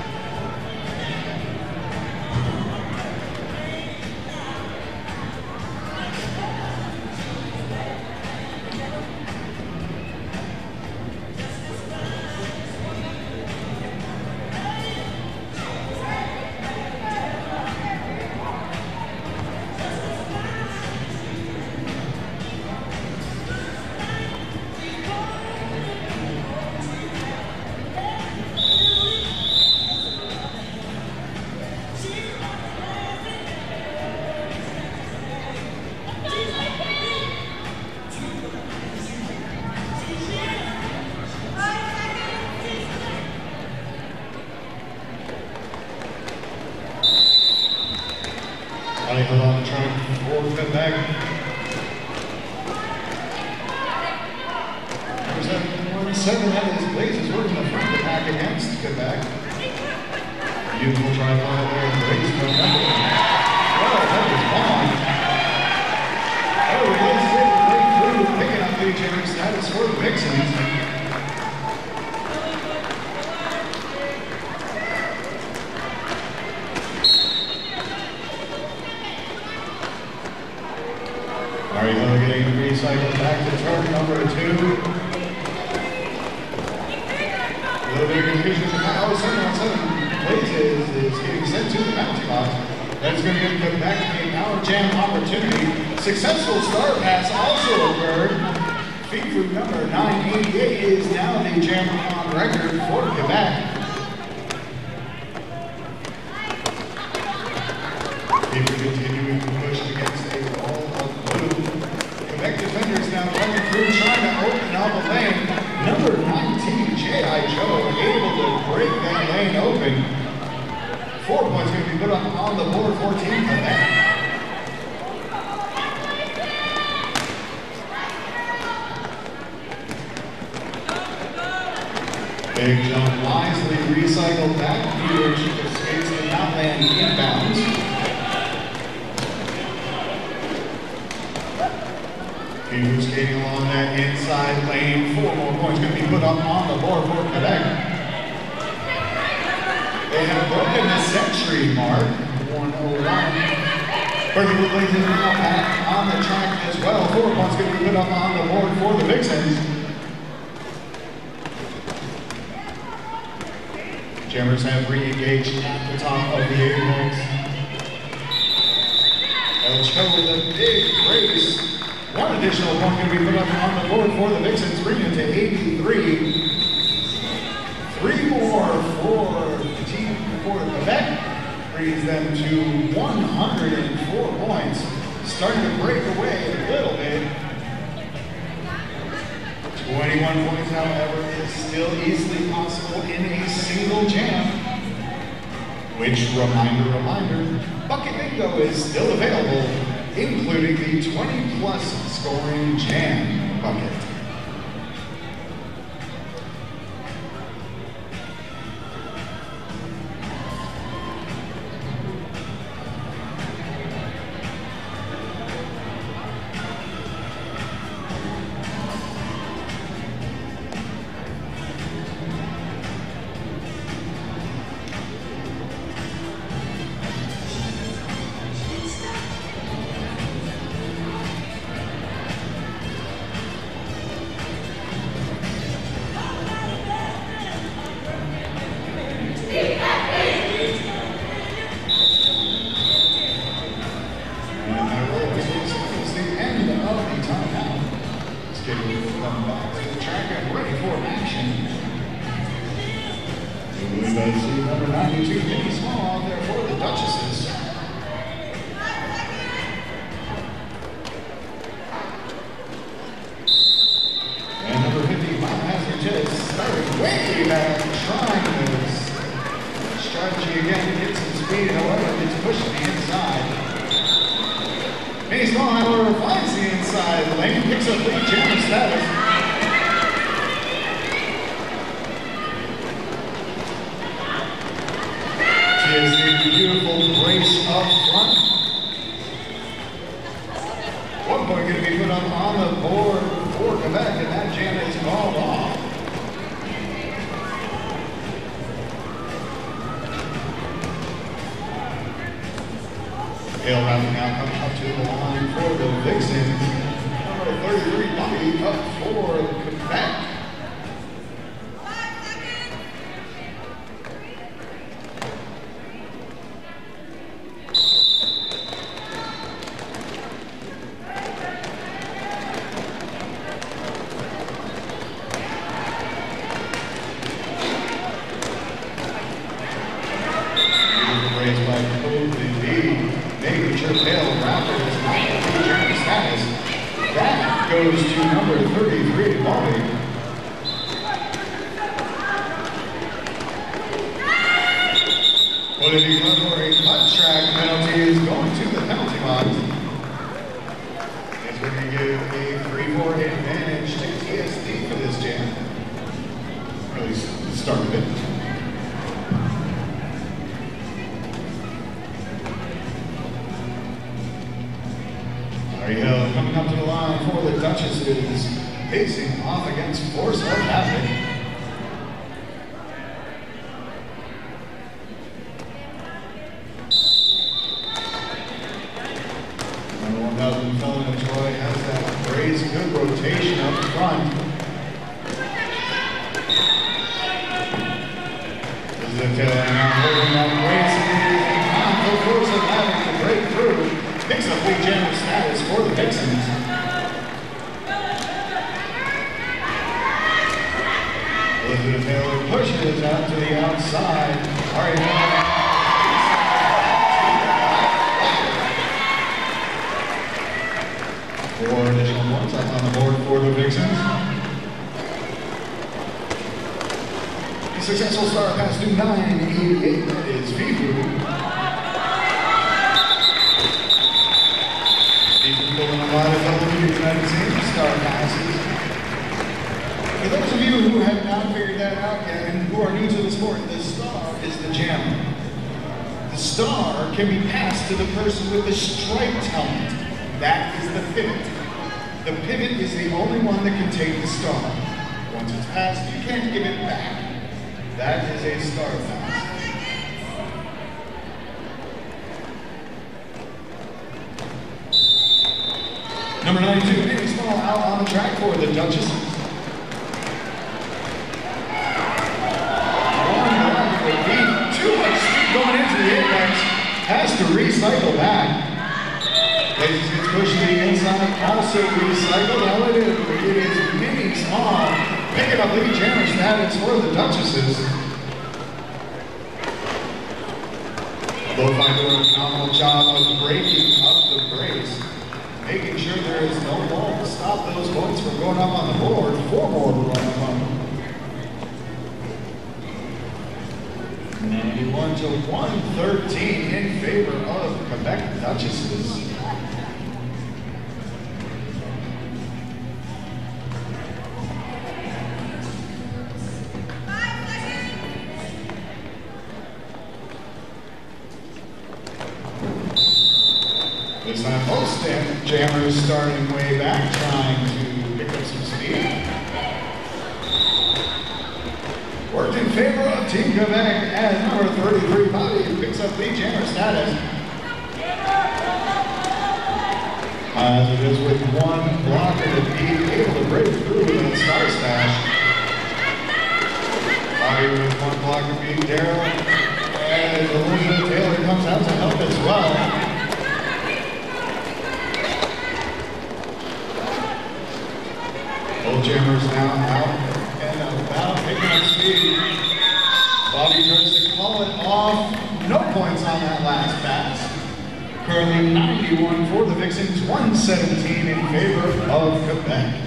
Alright, hold on, trying forward, cut back. Number seven, one, seven out of his blazes, working the front of the pack against, cut back. Beautiful try fly there, blaze from number. Oh, that was long. Oh, it is great through, picking up the German status for the Vixens. Mariano getting recycled back to turn number two. A little bit of confusion now. seven on seven Blazes is getting sent to the bounty box. That's going to get put back to the Power Jam opportunity. Successful star pass also occurred. Feed group number nine eighty-eight is now the Jam on record for Quebec. People continuing to push against a wall of blue. Quebec defenders now coming through, trying to open up a lane. Number nineteen, J I. Joe, able to break that lane open. Four points going to be put up on the board for Team Quebec. Big jump wisely recycled back. Peter escapes the not land inbounds. Peter skating along that inside lane. Four more points going to be put up on the board for Quebec. They have broken the century mark. one oh one. Perfectly Blazes now back on the track as well. Four points going to be put up on the board for the Vixens. Jammers have re-engaged at the top of the apex. El Cho with a big race. One additional point going to be put up on the board for the Vixens, bringing it to eighty-three. Three more for the team for Quebec, brings them to one hundred four points. Starting to break away a little bit. twenty-one points, however, is still easily possible in a single jam. Which, reminder, reminder, Bucket Bingo is still available, including the twenty plus scoring jam bucket. Number ninety-two, Vinny Small out there for the Duchesses. And number fifty-five has just started way back, trying this strategy again to get some speed. However, it's pushed to the inside. Vinny Small, however, finds the inside lane, picks up the jam status. Tail rounding now coming up to the line for the Vixens. Number thirty-three, Bobby, up for Quebec. Goes to number thirty-three, Bobby. What if you go for a cut track penalty is going to the penalty box. It's going to give a three four advantage to T S D for this jam. Or at least the start of it. Hill coming up to the line for the Duchesses, facing off against Force of Habit. Number one thousand Felon Troy has that Braves good rotation up front. This is a tail end now holding up Braves and the Force of Habit to break through. Picks up big jammer status for the Vixens. Elizabeth Taylor pushes out to the outside. All right, now. Four additional points up on the board for the Vixens. A successful start pass to nine eighty-eight. That is Vivu. Pulling a lot of W United States star passes. For those of you who have not figured that out yet and who are new to the sport, the star is the jammer. The star can be passed to the person with the striped helmet. That is the pivot. The pivot is the only one that can take the star. Once it's passed, you can't give it back. That is a star pass. Number ninety-two, Amy Small out on the track for the Duchesses. Too much speed going into the apex. Has to recycle back. Places gets pushed to the inside. Also recycled. Now it is, it is Mini Small. Picking up lead jammer status for the Duchesses. Lowfind doing a phenomenal job of breaking up the brace. Making sure there is no ball to stop those points from going up on the board. Four more to run up on them. ninety-one to one thirteen in favor of Quebec Duchesses. This time both stand jammers starting way back, trying to pick up some speed. Worked in favor of Team Quebec as number thirty-three, Bobby, picks up lead jammer status. As it is with one blocker to be able to break through that star stash. Bobby with one blocker beat Daryl. As Elizabeth Taylor comes out to help as well. Both jammers now out and about picking up speed. Bobby tries to call it off. No points on that last pass. Currently ninety-one for the Vixens, one seventeen in favor of Quebec.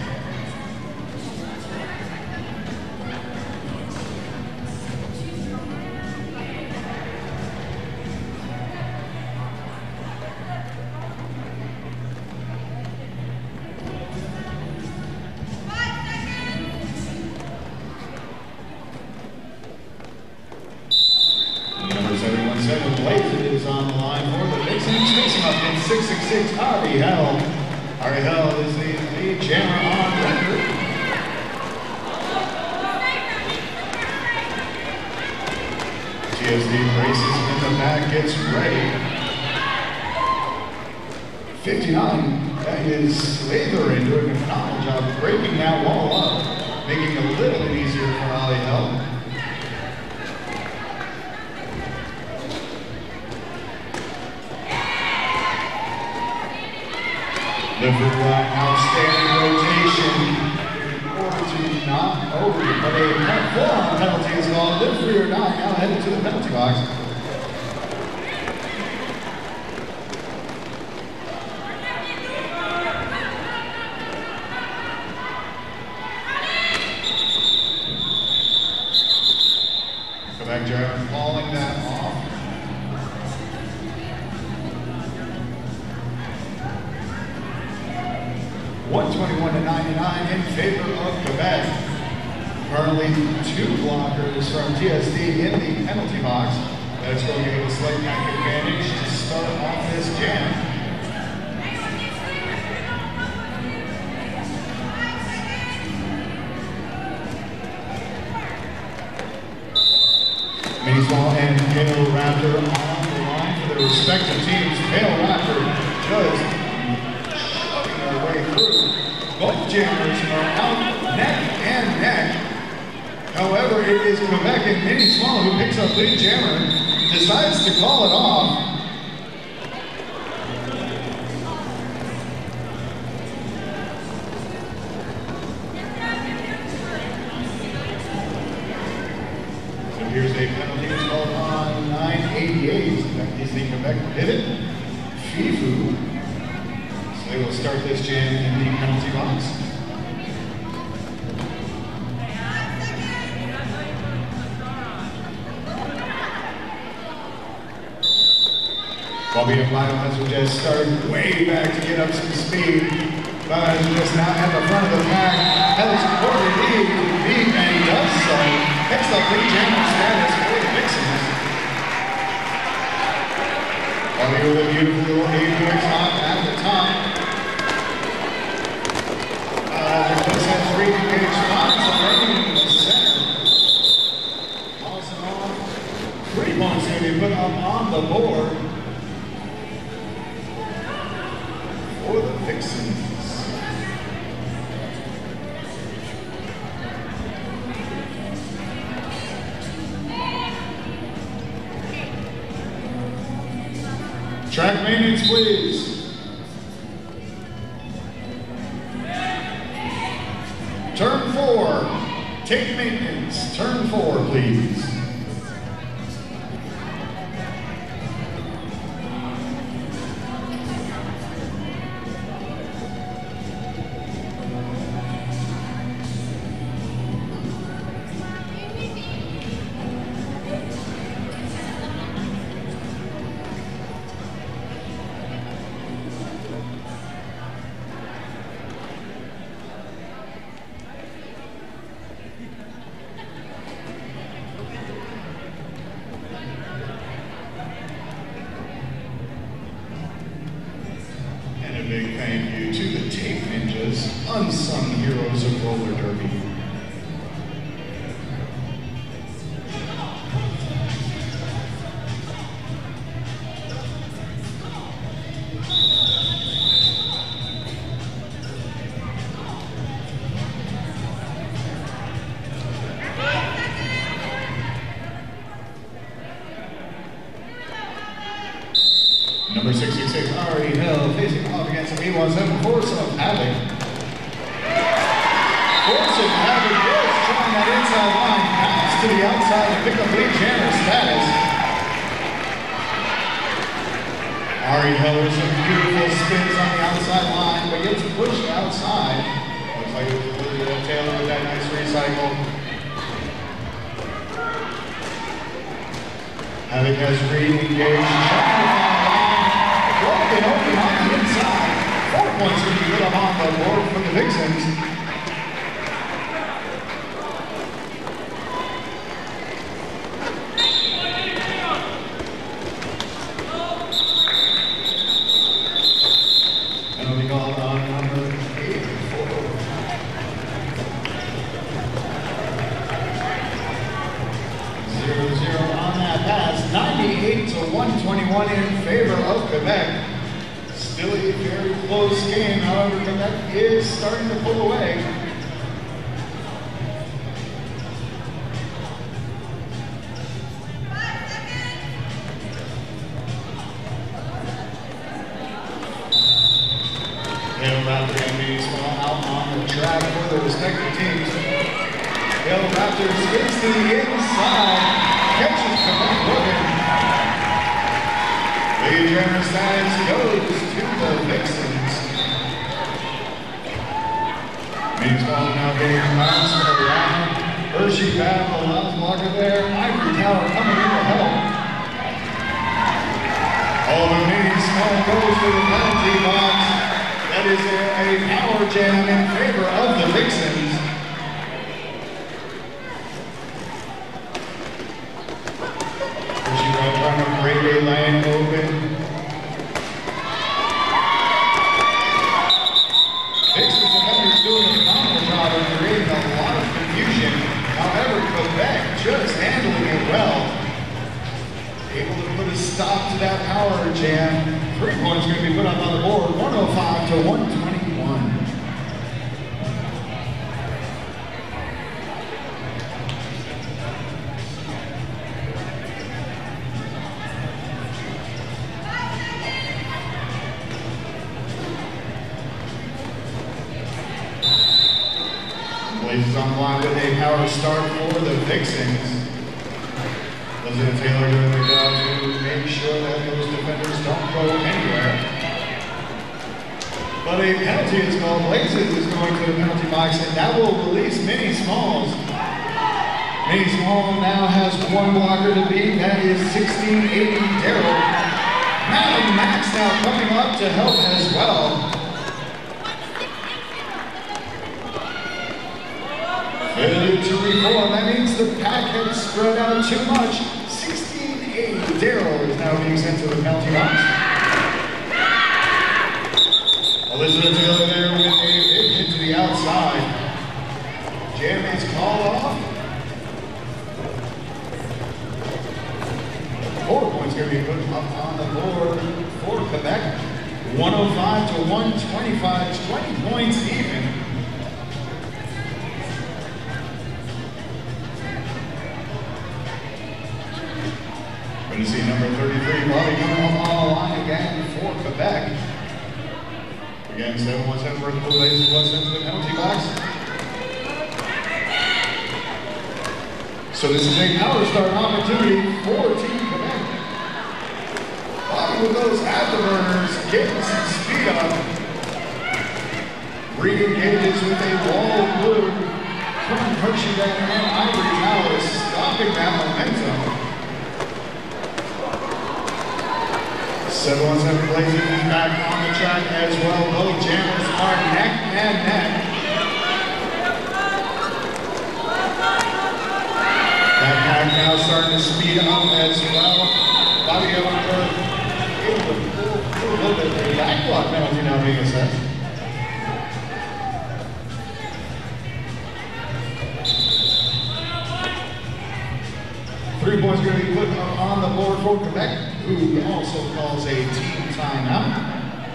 six six six, Ari Hell. Ari Hell is the lead jammer on record. T S D races in the back, gets ready. fifty-nine, that is Slytherin doing a phenomenal job breaking that wall up, making it a little bit easier for Holly Hell. Liver uh, outstanding rotation in order to not over, but a forearm penalty is called. Live free or die, now headed to the penalty box. Quebec German falling that off. one twenty-one to ninety-nine in favor of Quebec. Currently two blockers from T S D in the penalty box. That's going to give a slight back advantage to start off this jam. Mini Small and Pale Raptor on the line for their respective teams. Pale Raptor just shoving their way through. Both jammers are out neck and neck. However, it is Quebec and Mini Small who picks up Big Jammer, decides to call it off. So here's a penalty that's called on nine eighty-eight. That is the Quebec pivot. Fifu. So they will start this jam in the penalty box. Bobby Applied has just started way back to get up some speed. But just now at the front of the pack, has quarter lead, lead, and he does so. Picks up Big Jammer status for the Vixens. Bobby with a beautiful little eight-point top at the top. Uh, just has three engaged spots already in the center. Toss it off. Three points going to be put up on the board for the Vixens. Track maintenance, please. Turn four. Take maintenance. Turn four, please. A big thank you to the Tape Ninjas, unsung heroes of roller derby. Number sixty-six, Ari Hill, facing off against the eight one seven Force of Havoc. Force of Havoc is trying that inside line, pass to the outside to pick up Big Jammer status. Ari Hill with some beautiful spins on the outside line, but gets pushed outside. Looks like it was really Taylor with that nice recycle. Havoc has re-engaged. Broken open on the inside. Four points to be put up on the board for the Vixens. Penalty called on number eighty-four. zero zero on that pass. ninety-eight to one twenty-one in favor of Quebec. Still a very close game, however, Quebec is starting to pull away. Yale Raptors and Mini Small out on the track for their respective teams. Yale Raptors gets to the inside, catches Quebec looking. The Adrenaline Science goes to the Vixens. Mini Small now getting bounced around. Hershey battle allows blocker there. Ivory Tower coming in to help. All the Mini Small goes to the penalty box. That is a, a power jam in favor of the Vixens. Hershey right front of Brady Lane open. Vixens defenders doing a phenomenal job of creating a lot of confusion. However, Quebec just handling it well. Able to put a stop to that power jam. Three points going to be put up on the board, one oh five to one twenty-one. Blazers on the line with a power start for the Vixens. Elizabeth Taylor doing their job to make sure that those defenders don't go anywhere. But a penalty is called. Blazers is going to the penalty box, and that will release Mini Smalls. Mini Small now has one blocker to beat. That is sixteen eighty Darryl. Now Max now coming up to help as well. Failure to reform. That means the pack had spread out too much. sixteen eighty Darryl is now being sent to the penalty box. Elizabeth Taylor there with a big hit to the outside. Jam is called off. Four points going to be put up on the board for Quebec. one oh five to one twenty-five, twenty points even. Going to see number thirty-three, Bobby coming up on the line again for Quebec. Again, seven one seven for the Blue Blazers was into the penalty box. So this is a power start opportunity for Team Quebec. Bobby with those afterburners, getting some speed up. Re-engages with a wall of blue. From Hershey down and Ivory Tower, stopping that momentum. seven one seven Blazers is back on the track as well. Both jammers are neck and neck. That pack now starting to speed up as well. Bobby Ellenberg able to pull, pull a little bit of a back block penalty now being assessed. Three points going to be put up on the board for Quebec, who also calls a team timeout.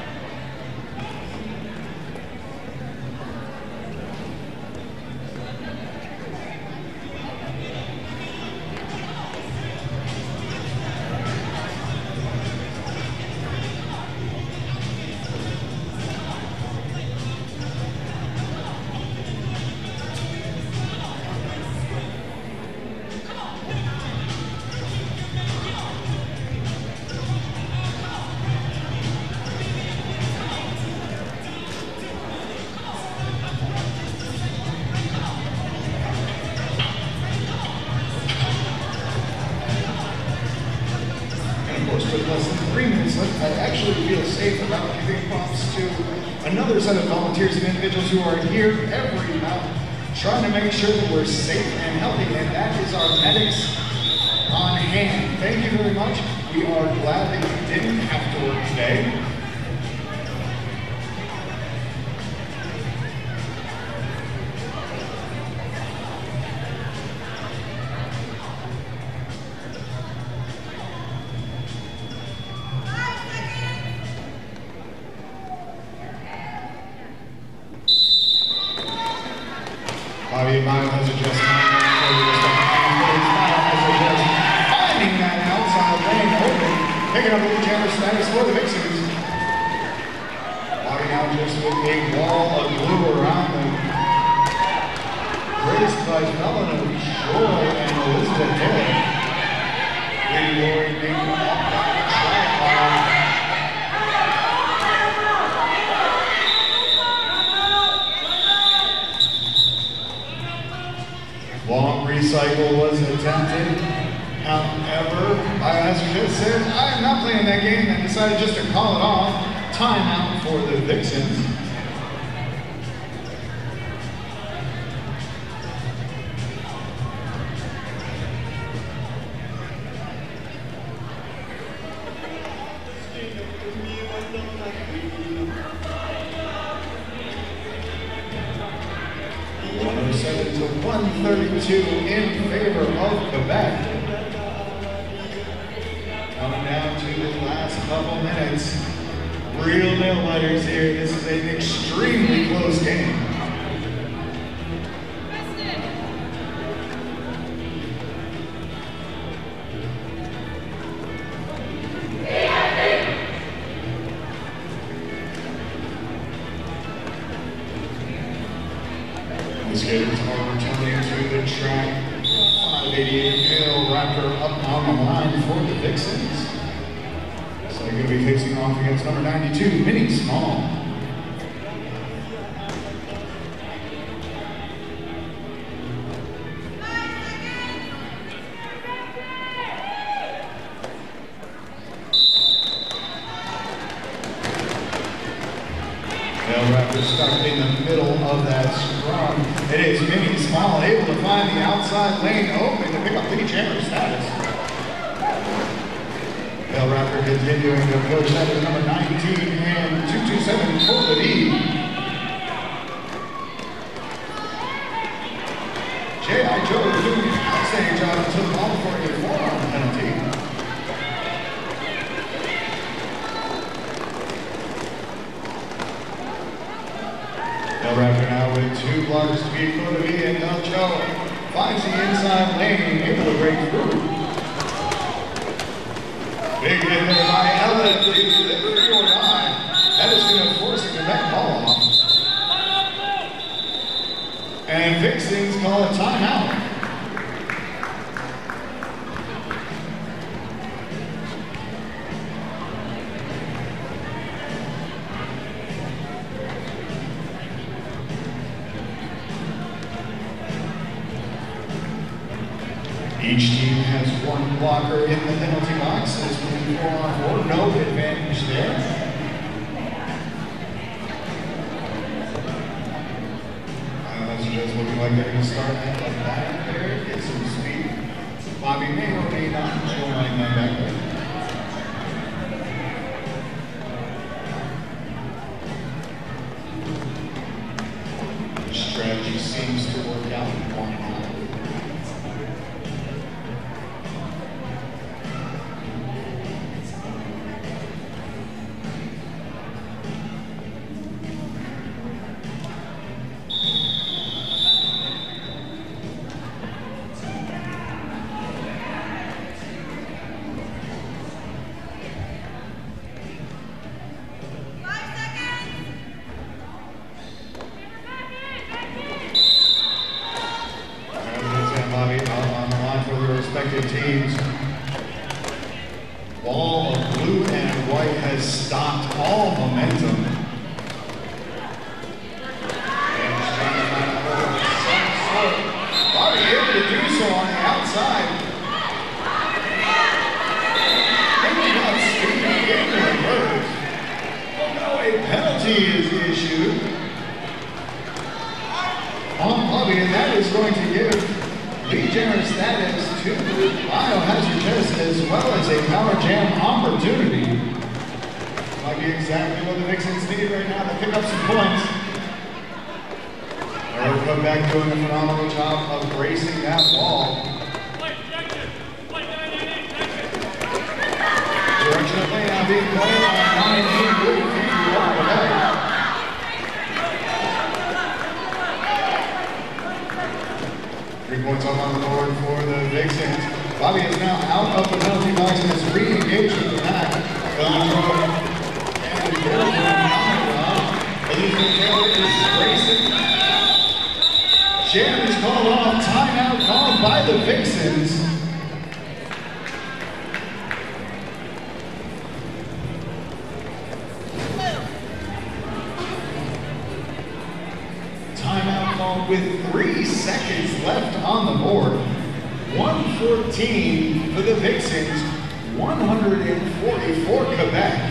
With less than three minutes left, I actually feel safe about giving props to another set of volunteers and individuals who are here every night trying to make sure that we're safe and healthy, and that is our medics on hand. Thank you very much. We are glad that you didn't have to work today. Bobby Miles has adjusted finding that outside lane open, picking up the jammer status for the Vixens. Bobby now just with a wall of glue around them. Graced by Melanie Joy and Elizabeth Hill. Lady Lori making up that track. Long recycle was attempted. However, as we just said, I am not playing that game and decided just to call it off. Timeout for the Vixens. one oh seven to one thirty-two in favor of Quebec. Coming down to the last couple minutes. Real nail-biters here. This is an extremely close game. The skaters are returning to the track. five eighty-eight Hale Raptor up on the line for the Vixens. So they're going to be facing off against number ninety-two, Minnie Small. Hale Raptor stuck in the middle of that scrum. It is Minnie Small able to find the outside lane open to pick up the jammer status. Hale Raptor continuing to push. That is number nineteen and two two seven for the lead. J I. Joe doing an outstanding job until the ball for a forearm penalty. Hale Raptor now with two blocks to beat for the lead, and El Joe finds the inside lane, able to break through. Big hit there by Ellen, three or nine. That is going to force the Quebec ball off. And Vixens call a timeout. Each team has one blocker in the penalty box. This will be four on four. No advantage there. Uh, that's just looking like they're going to start at the back there. Get some speed. Bobby may or may not join that back there. The strategy seems to work out one out. Teams. Ball of blue and white has stopped all momentum. And he's trying to find a hole in some sort. Bobby able to do so on the outside. Picking up speed in the reverse. Oh no, a penalty is issued on Bobby, and that is going to give lead jammer status to the biohazard test as well as a power jam opportunity. Might be exactly what the Vixens need right now to pick up some points. They'll come back doing a phenomenal job of bracing that ball. Direction of play now being played on nine eight with fifty-one away. Three points up on the board for the Vixens. Bobby is now out of the penalty box and is re-engaged with the pack. And Elizabeth Taylor is racing. Jam is called off. Timeout called by the Vixens. Timeout called with three seconds left on the board. one fourteen for the Vixens, one forty for Quebec.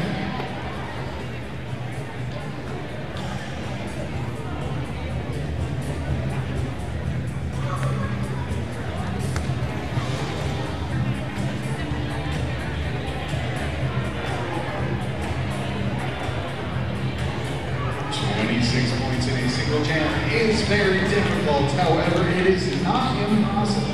twenty-six points in a single jam is very difficult, however, it is not impossible.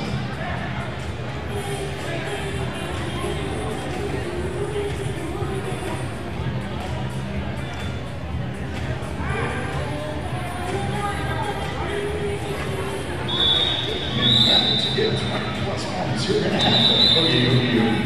To get twenty plus points, you're going to have to boogie, boogie, boogie.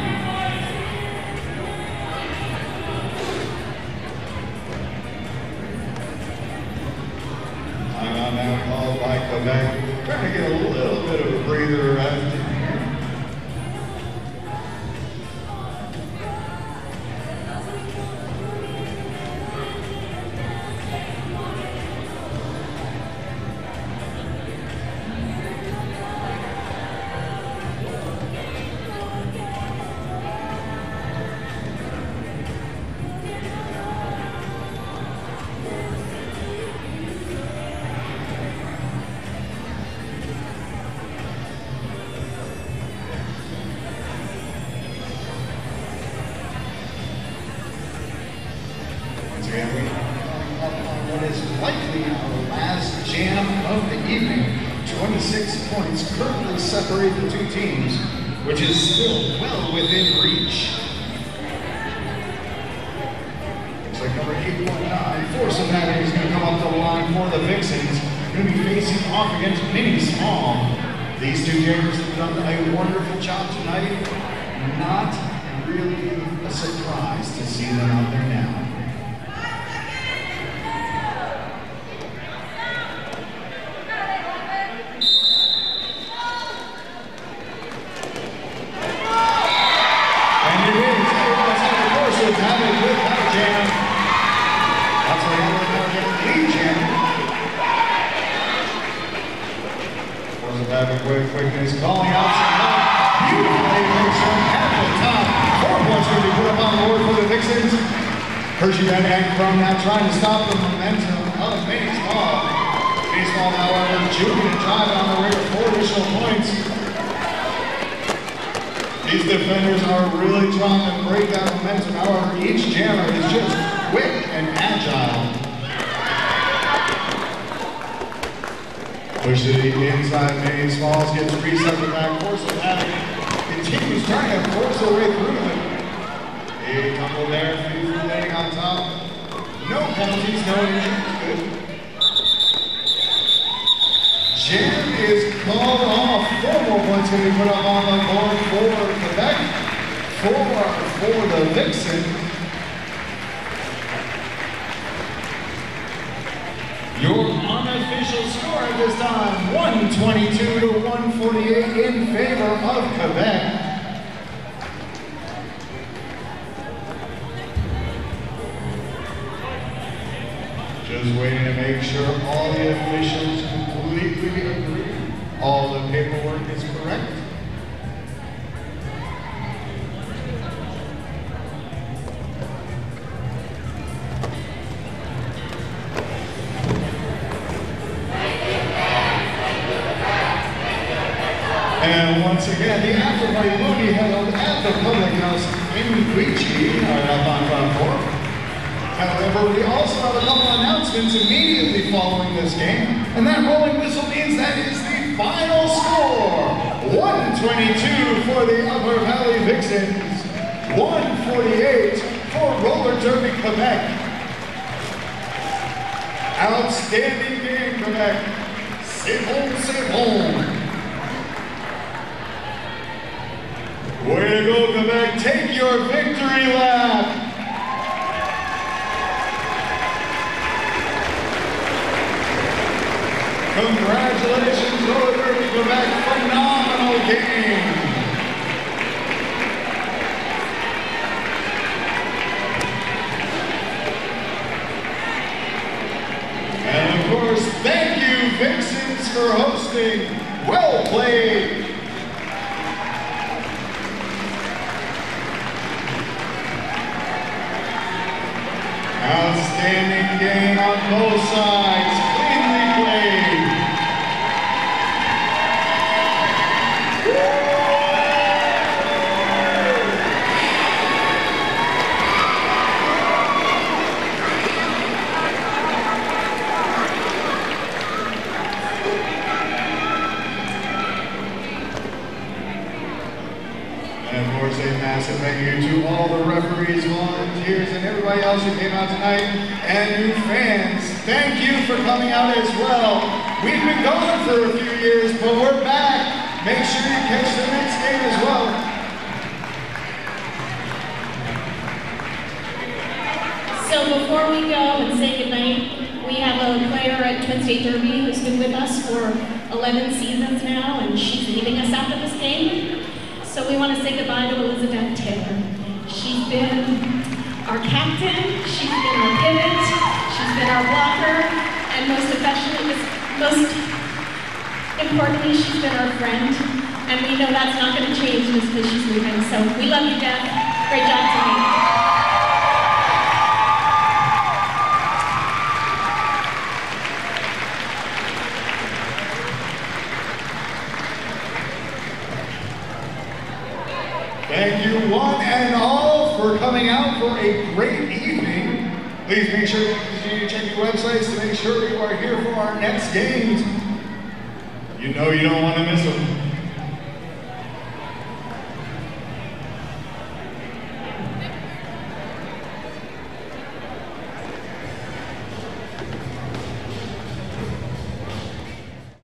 Timeout now called by Quebec. Trying to get a little bit of a breather rest in here. What is likely our last jam of the evening. twenty-six points currently separate the two teams, which is still well within reach. Looks like number eight one nine, Force of Matter, is going to come up the line for the Vixens. Going to be facing off against Mini Small. These two gamers have done a wonderful job tonight. Not really a surprise to see them out there now. Having quick quickness, calling out some help. Beautifully makes one at the top. Four points going to be put up on the board for the Vixens. Hershey Red Egg from that, trying to stop the momentum of Mini Small. Mini Small, however, Junior to drive on the way to four additional points. These defenders are really trying to break that momentum. However, each jammer is just quick and agile. Push to the inside, Mini Smalls gets reset the back. Force of Havoc continues trying to force their way through them. A tumble there, Future laying on top. No penalties, no injuries, good. Jam is called off. Four more points going to be put up on the board for Quebec. Four for the Vixen. Your unofficial score at this time, one twenty-two to one forty-eight in favor of Quebec. Just waiting to make sure all the officials completely agree. All the paperwork is correct. And once again, the after party will be held at the Public House in Guichi, right up on front four. However, we also have a couple announcements immediately following this game, and that rolling whistle means that is the final score. one twenty-two for the Upper Valley Vixens, one forty-eight for Roller Derby Quebec. Outstanding game, Quebec. C'est bon, c'est bon. and take your victory lap. Congratulations, Roller Derby Quebec, phenomenal game. And of course, thank you, Vixens, for hosting. Well played. Outstanding game on both sides. Cleanly played. And of course, a massive thank you to all the referees, volunteers, and everybody else who came out tonight. And you fans, thank you for coming out as well. We've been gone for a few years, but we're back. Make sure you catch the next game as well. So before we go and say goodnight, we have a player at Twin State Derby who's been with us for eleven seasons now, and she's leaving us after this game. So we want to say goodbye to Elizabeth Taylor. She's been our captain, she's been our pivot, she's been our blocker, and most especially, most importantly, she's been our friend. And we know that's not going to change just because she's leaving. So we love you, Deb. Great job tonight. Thank you one and all for coming out for a great evening. Please make sure you continue to check your websites to make sure you are here for our next games. You know you don't want to miss them.